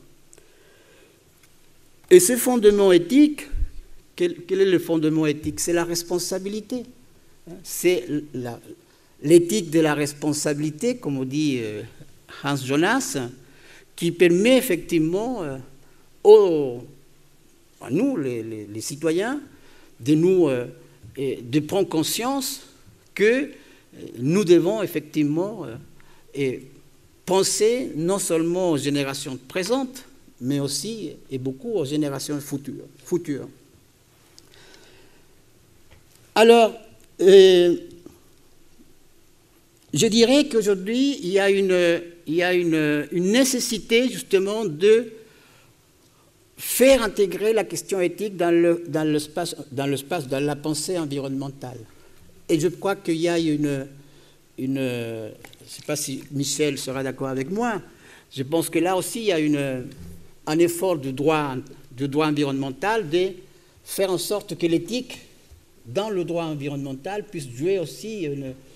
Et ce fondement éthique, quel est le fondement éthique? C'est la responsabilité. C'est l'éthique de la responsabilité, comme on dit Hans Jonas, qui permet effectivement à nous, les citoyens, de prendre conscience que nous devons effectivement penser non seulement aux générations présentes, mais aussi et beaucoup aux générations futures. Alors, je dirais qu'aujourd'hui, il y a une nécessité justement de faire intégrer la question éthique dans l'espace de la pensée environnementale. Et je crois qu'il y a je ne sais pas si Michel sera d'accord avec moi, je pense que là aussi il y a un effort de droit environnemental de faire en sorte que l'éthique dans le droit environnemental puisse jouer aussi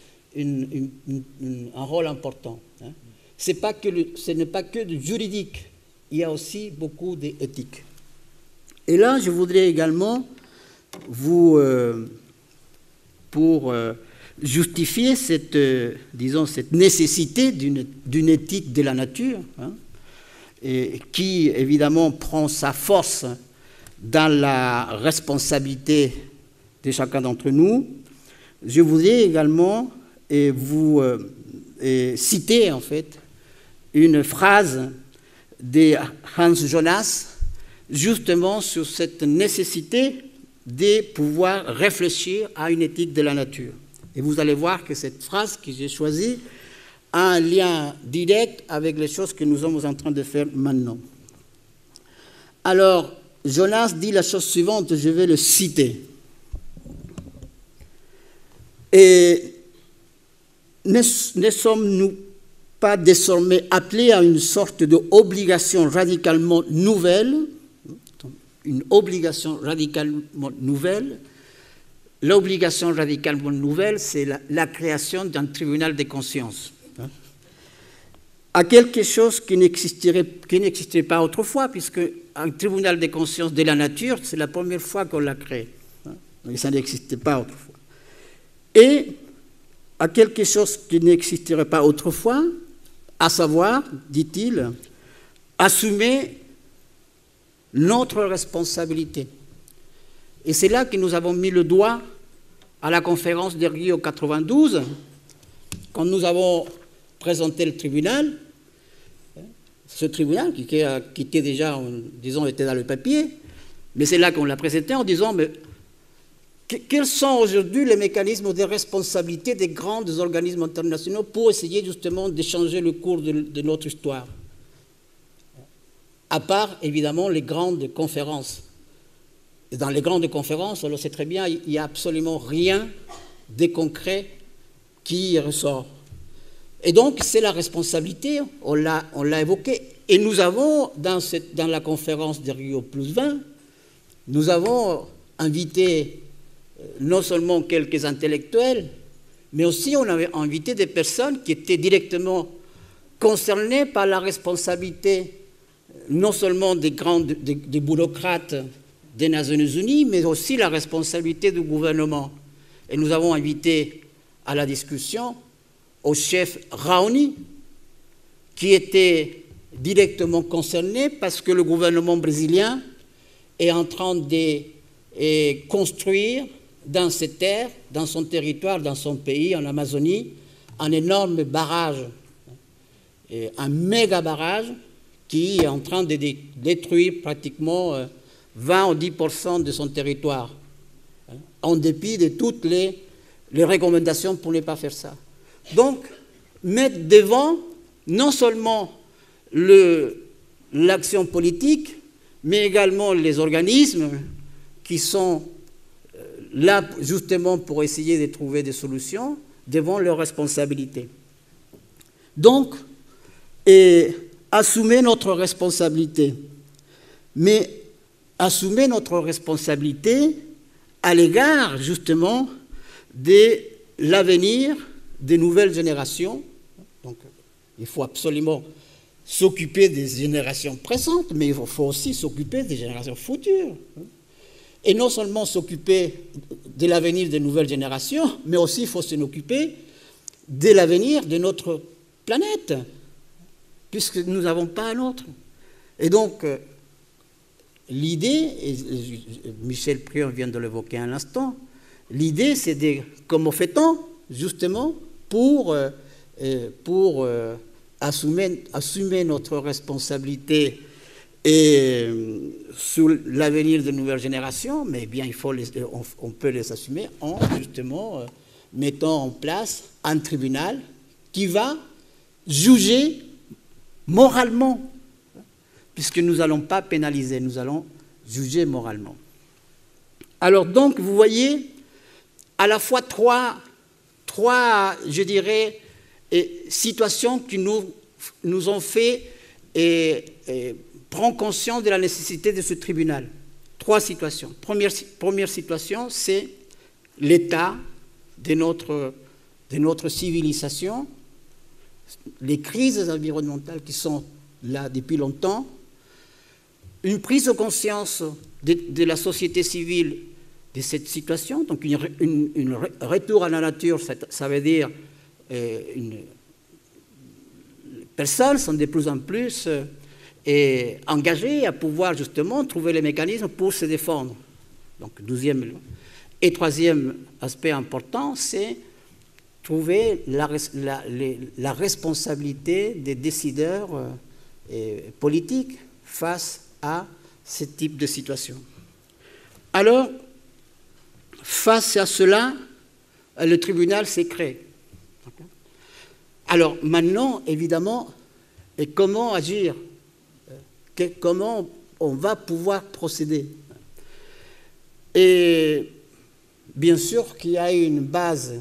un rôle important. Ce n'est pas que du juridique, il y a aussi beaucoup d'éthique. Et là, je voudrais également pour justifier cette nécessité d'une éthique de la nature, et qui évidemment prend sa force dans la responsabilité de chacun d'entre nous, je voudrais également vous citer en fait une phrase de Hans Jonas justement sur cette nécessité de pouvoir réfléchir à une éthique de la nature. Et vous allez voir que cette phrase que j'ai choisie a un lien direct avec les choses que nous sommes en train de faire maintenant. Alors, Jonas dit la chose suivante, je vais le citer. Et ne sommes-nous pas désormais appelés à une sorte d'obligation radicalement nouvelle, une obligation radicalement nouvelle. L'obligation radicalement nouvelle, c'est la création d'un tribunal de conscience. À quelque chose qui n'existait pas autrefois, puisque un tribunal de conscience de la nature, c'est la première fois qu'on l'a créé. Mais ça n'existait pas autrefois. et à quelque chose qui n'existerait pas autrefois, à savoir, dit-il, assumer notre responsabilité. Et c'est là que nous avons mis le doigt à la conférence de Rio 92, quand nous avons présenté le tribunal, ce tribunal qui était déjà, disons, était dans le papier, mais c'est là qu'on l'a présenté en disant, mais quels sont aujourd'hui les mécanismes de responsabilité des grands organismes internationaux pour essayer justement de changer le cours de notre histoire? À part, évidemment, les grandes conférences. Et dans les grandes conférences, on le sait très bien, il n'y a absolument rien de concret qui ressort. Et donc, c'est la responsabilité, on l'a évoqué. Et nous avons, dans la conférence de Rio plus 20, nous avons invité non seulement quelques intellectuels, mais aussi on avait invité des personnes qui étaient directement concernées par la responsabilité non seulement des bureaucrates des Nations Unies, mais aussi la responsabilité du gouvernement. Et nous avons invité à la discussion au chef Raoni, qui était directement concerné parce que le gouvernement brésilien est en train de construire dans ses terres, dans son territoire, dans son pays, en Amazonie, un énorme barrage, un méga barrage qui est en train de détruire pratiquement 20 ou 10% de son territoire, en dépit de toutes les recommandations pour ne pas faire ça. Donc, mettre devant non seulement l'action politique, mais également les organismes qui sont là justement pour essayer de trouver des solutions devant leurs responsabilités. Donc, assumer notre responsabilité, mais assumer notre responsabilité à l'égard justement de l'avenir des nouvelles générations. Donc, il faut absolument s'occuper des générations présentes, mais il faut aussi s'occuper des générations futures. Et non seulement s'occuper de l'avenir des nouvelles générations, mais aussi il faut s'en occuper de l'avenir de notre planète, puisque nous n'avons pas un autre. Et donc, l'idée, et Michel Prieur vient de l'évoquer un instant, l'idée c'est de comment fait-on justement pour assumer notre responsabilité et sur l'avenir de nouvelles générations, mais bien on peut les assumer en justement mettant en place un tribunal qui va juger moralement, puisque nous n'allons pas pénaliser, nous allons juger moralement. Alors donc, vous voyez, à la fois trois je dirais, situations qui nous ont fait prendre conscience de la nécessité de ce tribunal. Trois situations. Première situation, c'est l'état de notre civilisation, les crises environnementales qui sont là depuis longtemps, une prise de conscience de la société civile de cette situation, donc un retour à la nature, ça veut dire les personnes sont de plus en plus engagées à pouvoir justement trouver les mécanismes pour se défendre. Donc, deuxième. Et troisième aspect important, c'est trouver la responsabilité des décideurs politiques face à ce type de situation. Alors, face à cela, le tribunal s'est créé. Alors maintenant, évidemment, comment agir? Comment on va pouvoir procéder? Et bien sûr qu'il y a une base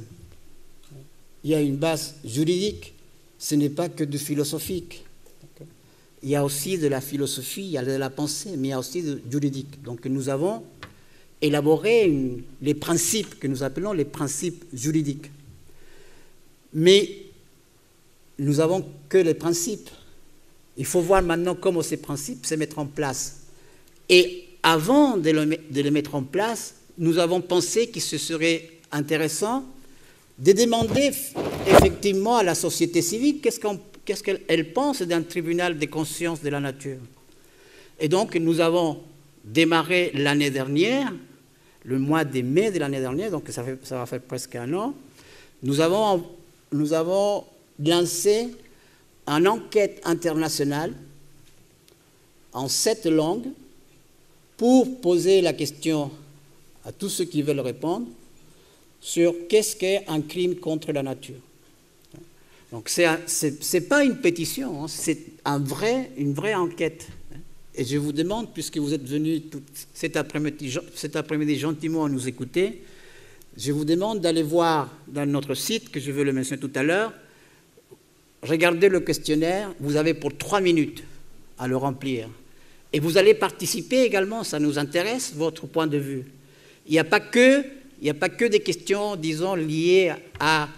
juridique, ce n'est pas que du philosophique. Il y a aussi de la philosophie, il y a de la pensée, mais il y a aussi du juridique. Donc nous avons élaboré les principes que nous appelons les principes juridiques. Mais nous n'avons que les principes. Il faut voir maintenant comment ces principes se mettent en place. Et avant de les mettre en place, nous avons pensé qu'il se serait intéressant de demander effectivement à la société civile qu'est-ce qu'elle pense d'un tribunal de conscience de la nature. Et donc, nous avons démarré l'année dernière, le mois de mai de l'année dernière, donc ça va faire presque un an, nous avons lancé une enquête internationale en 7 langues pour poser la question à tous ceux qui veulent répondre sur qu'est-ce qu'est un crime contre la nature. Donc c'est pas une pétition, hein, c'est une vraie enquête. Et je vous demande, puisque vous êtes venus cet après-midi gentiment à nous écouter, je vous demande d'aller voir dans notre site, que je vais le mentionner tout à l'heure, regardez le questionnaire, vous avez pour 3 minutes à le remplir. Et vous allez participer également, ça nous intéresse, votre point de vue. Il n'y a pas que des questions, disons, liées à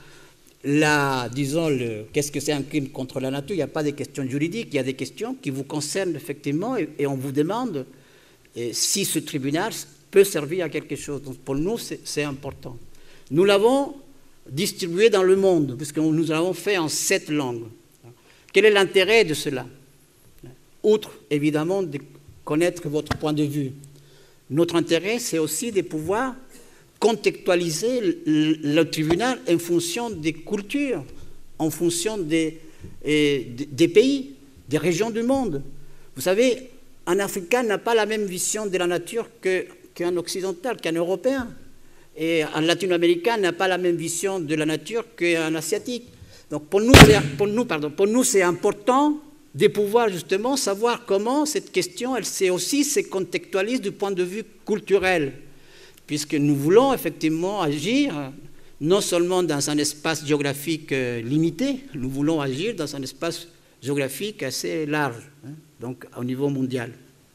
qu'est-ce que c'est un crime contre la nature. Il n'y a pas des questions juridiques, il y a des questions qui vous concernent effectivement et on vous demande si ce tribunal peut servir à quelque chose. Donc pour nous, c'est important. Nous l'avons distribué dans le monde, puisque nous l'avons fait en 7 langues. Quel est l'intérêt de cela? Outre, évidemment, de connaître votre point de vue. Notre intérêt, c'est aussi de pouvoir contextualiser le tribunal en fonction des cultures, en fonction des pays, des régions du monde. Vous savez, un Africain n'a pas la même vision de la nature qu'un Occidental, qu'un Européen. Et un Latino-Américain n'a pas la même vision de la nature qu'un Asiatique. Donc pour nous, c'est important de pouvoir justement savoir comment cette question, elle se contextualise du point de vue culturel, puisque nous voulons effectivement agir non seulement dans un espace géographique limité, nous voulons agir dans un espace géographique assez large, hein, donc au niveau mondial.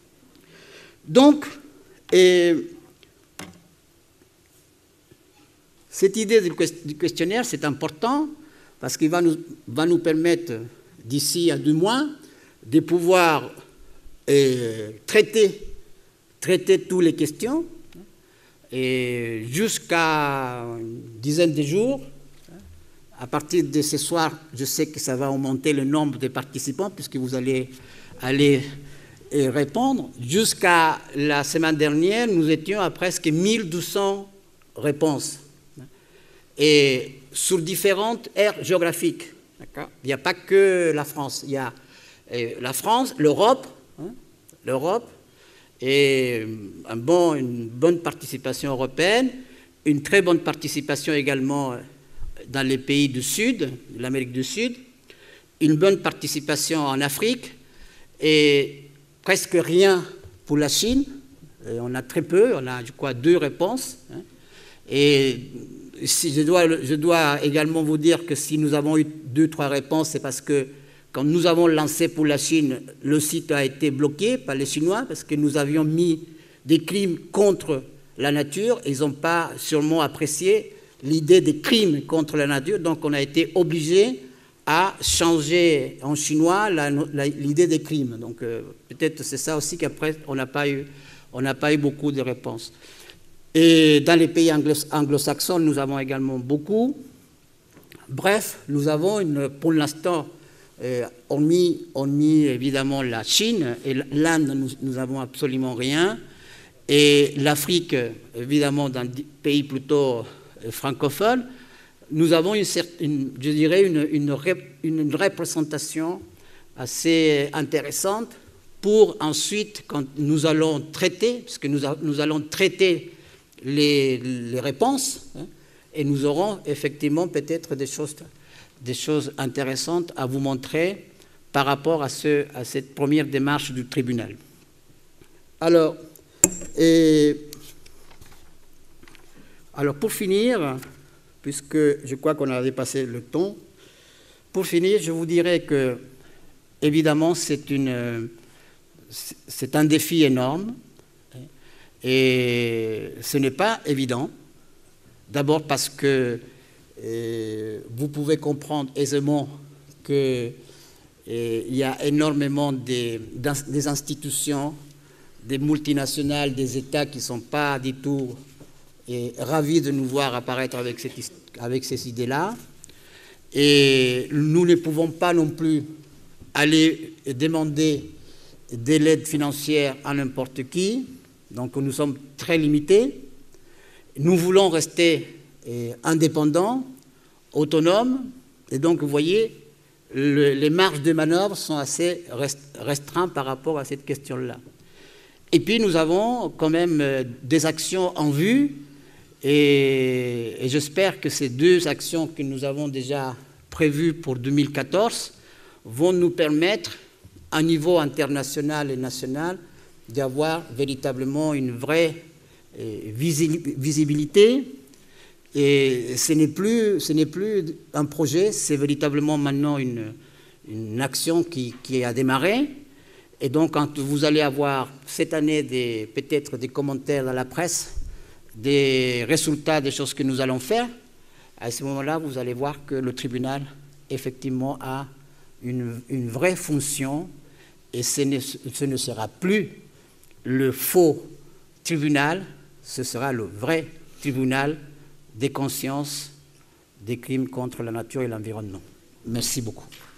Donc, cette idée du questionnaire, c'est important parce qu'il va nous permettre, d'ici à 2 mois, de pouvoir traiter toutes les questions et jusqu'à une dizaine de jours. À partir de ce soir, je sais que ça va augmenter le nombre de participants puisque vous allez aller répondre. Jusqu'à la semaine dernière, nous étions à presque 1200 réponses. Et sur différentes aires géographiques. Il n'y a pas que la France. Il y a la France, l'Europe, et une bonne participation européenne, une très bonne participation également dans les pays du Sud, de l'Amérique du Sud, une bonne participation en Afrique, et presque rien pour la Chine. Et on a très peu, on a, je crois, 2 réponses. Hein. Et si je dois également vous dire que si nous avons eu 2-3 réponses, c'est parce que quand nous avons lancé pour la Chine, le site a été bloqué par les Chinois parce que nous avions mis des crimes contre la nature. Ils n'ont pas sûrement apprécié l'idée des crimes contre la nature, donc on a été obligé à changer en chinois l'idée des crimes. Donc peut-être c'est ça aussi qu'après on n'a pas eu beaucoup de réponses. Et dans les pays anglo-saxons, nous avons également beaucoup. Bref, nous avons pour l'instant, hormis évidemment la Chine et l'Inde, nous n'avons absolument rien. Et l'Afrique, évidemment, dans des pays plutôt francophones, nous avons une représentation assez intéressante pour ensuite, quand nous allons traiter, puisque nous allons traiter les réponses, hein, et nous aurons effectivement peut-être des choses intéressantes à vous montrer par rapport à cette première démarche du tribunal. Alors pour finir, puisque je crois qu'on a dépassé le temps, pour finir, je vous dirais que, évidemment, c'est un défi énorme. Et ce n'est pas évident, d'abord parce que vous pouvez comprendre aisément qu'il y a énormément des institutions, des multinationales, des États qui ne sont pas du tout est ravi de nous voir apparaître avec ces idées-là. Et nous ne pouvons pas non plus aller demander de l'aide financière à n'importe qui. Donc nous sommes très limités. Nous voulons rester indépendants, autonomes. Et donc vous voyez, les marges de manœuvre sont assez restreintes par rapport à cette question-là. Et puis nous avons quand même des actions en vue. Et j'espère que ces 2 actions que nous avons déjà prévues pour 2014 vont nous permettre, à niveau international et national, d'avoir véritablement une vraie visibilité. Et ce n'est plus un projet, c'est véritablement maintenant une action qui a démarré. Et donc, quand vous allez avoir cette année peut-être des commentaires dans la presse, des résultats des choses que nous allons faire, à ce moment-là, vous allez voir que le tribunal, effectivement, a une vraie fonction, et ce ne sera plus le faux tribunal, ce sera le vrai tribunal des consciences des crimes contre la nature et l'environnement. Merci beaucoup.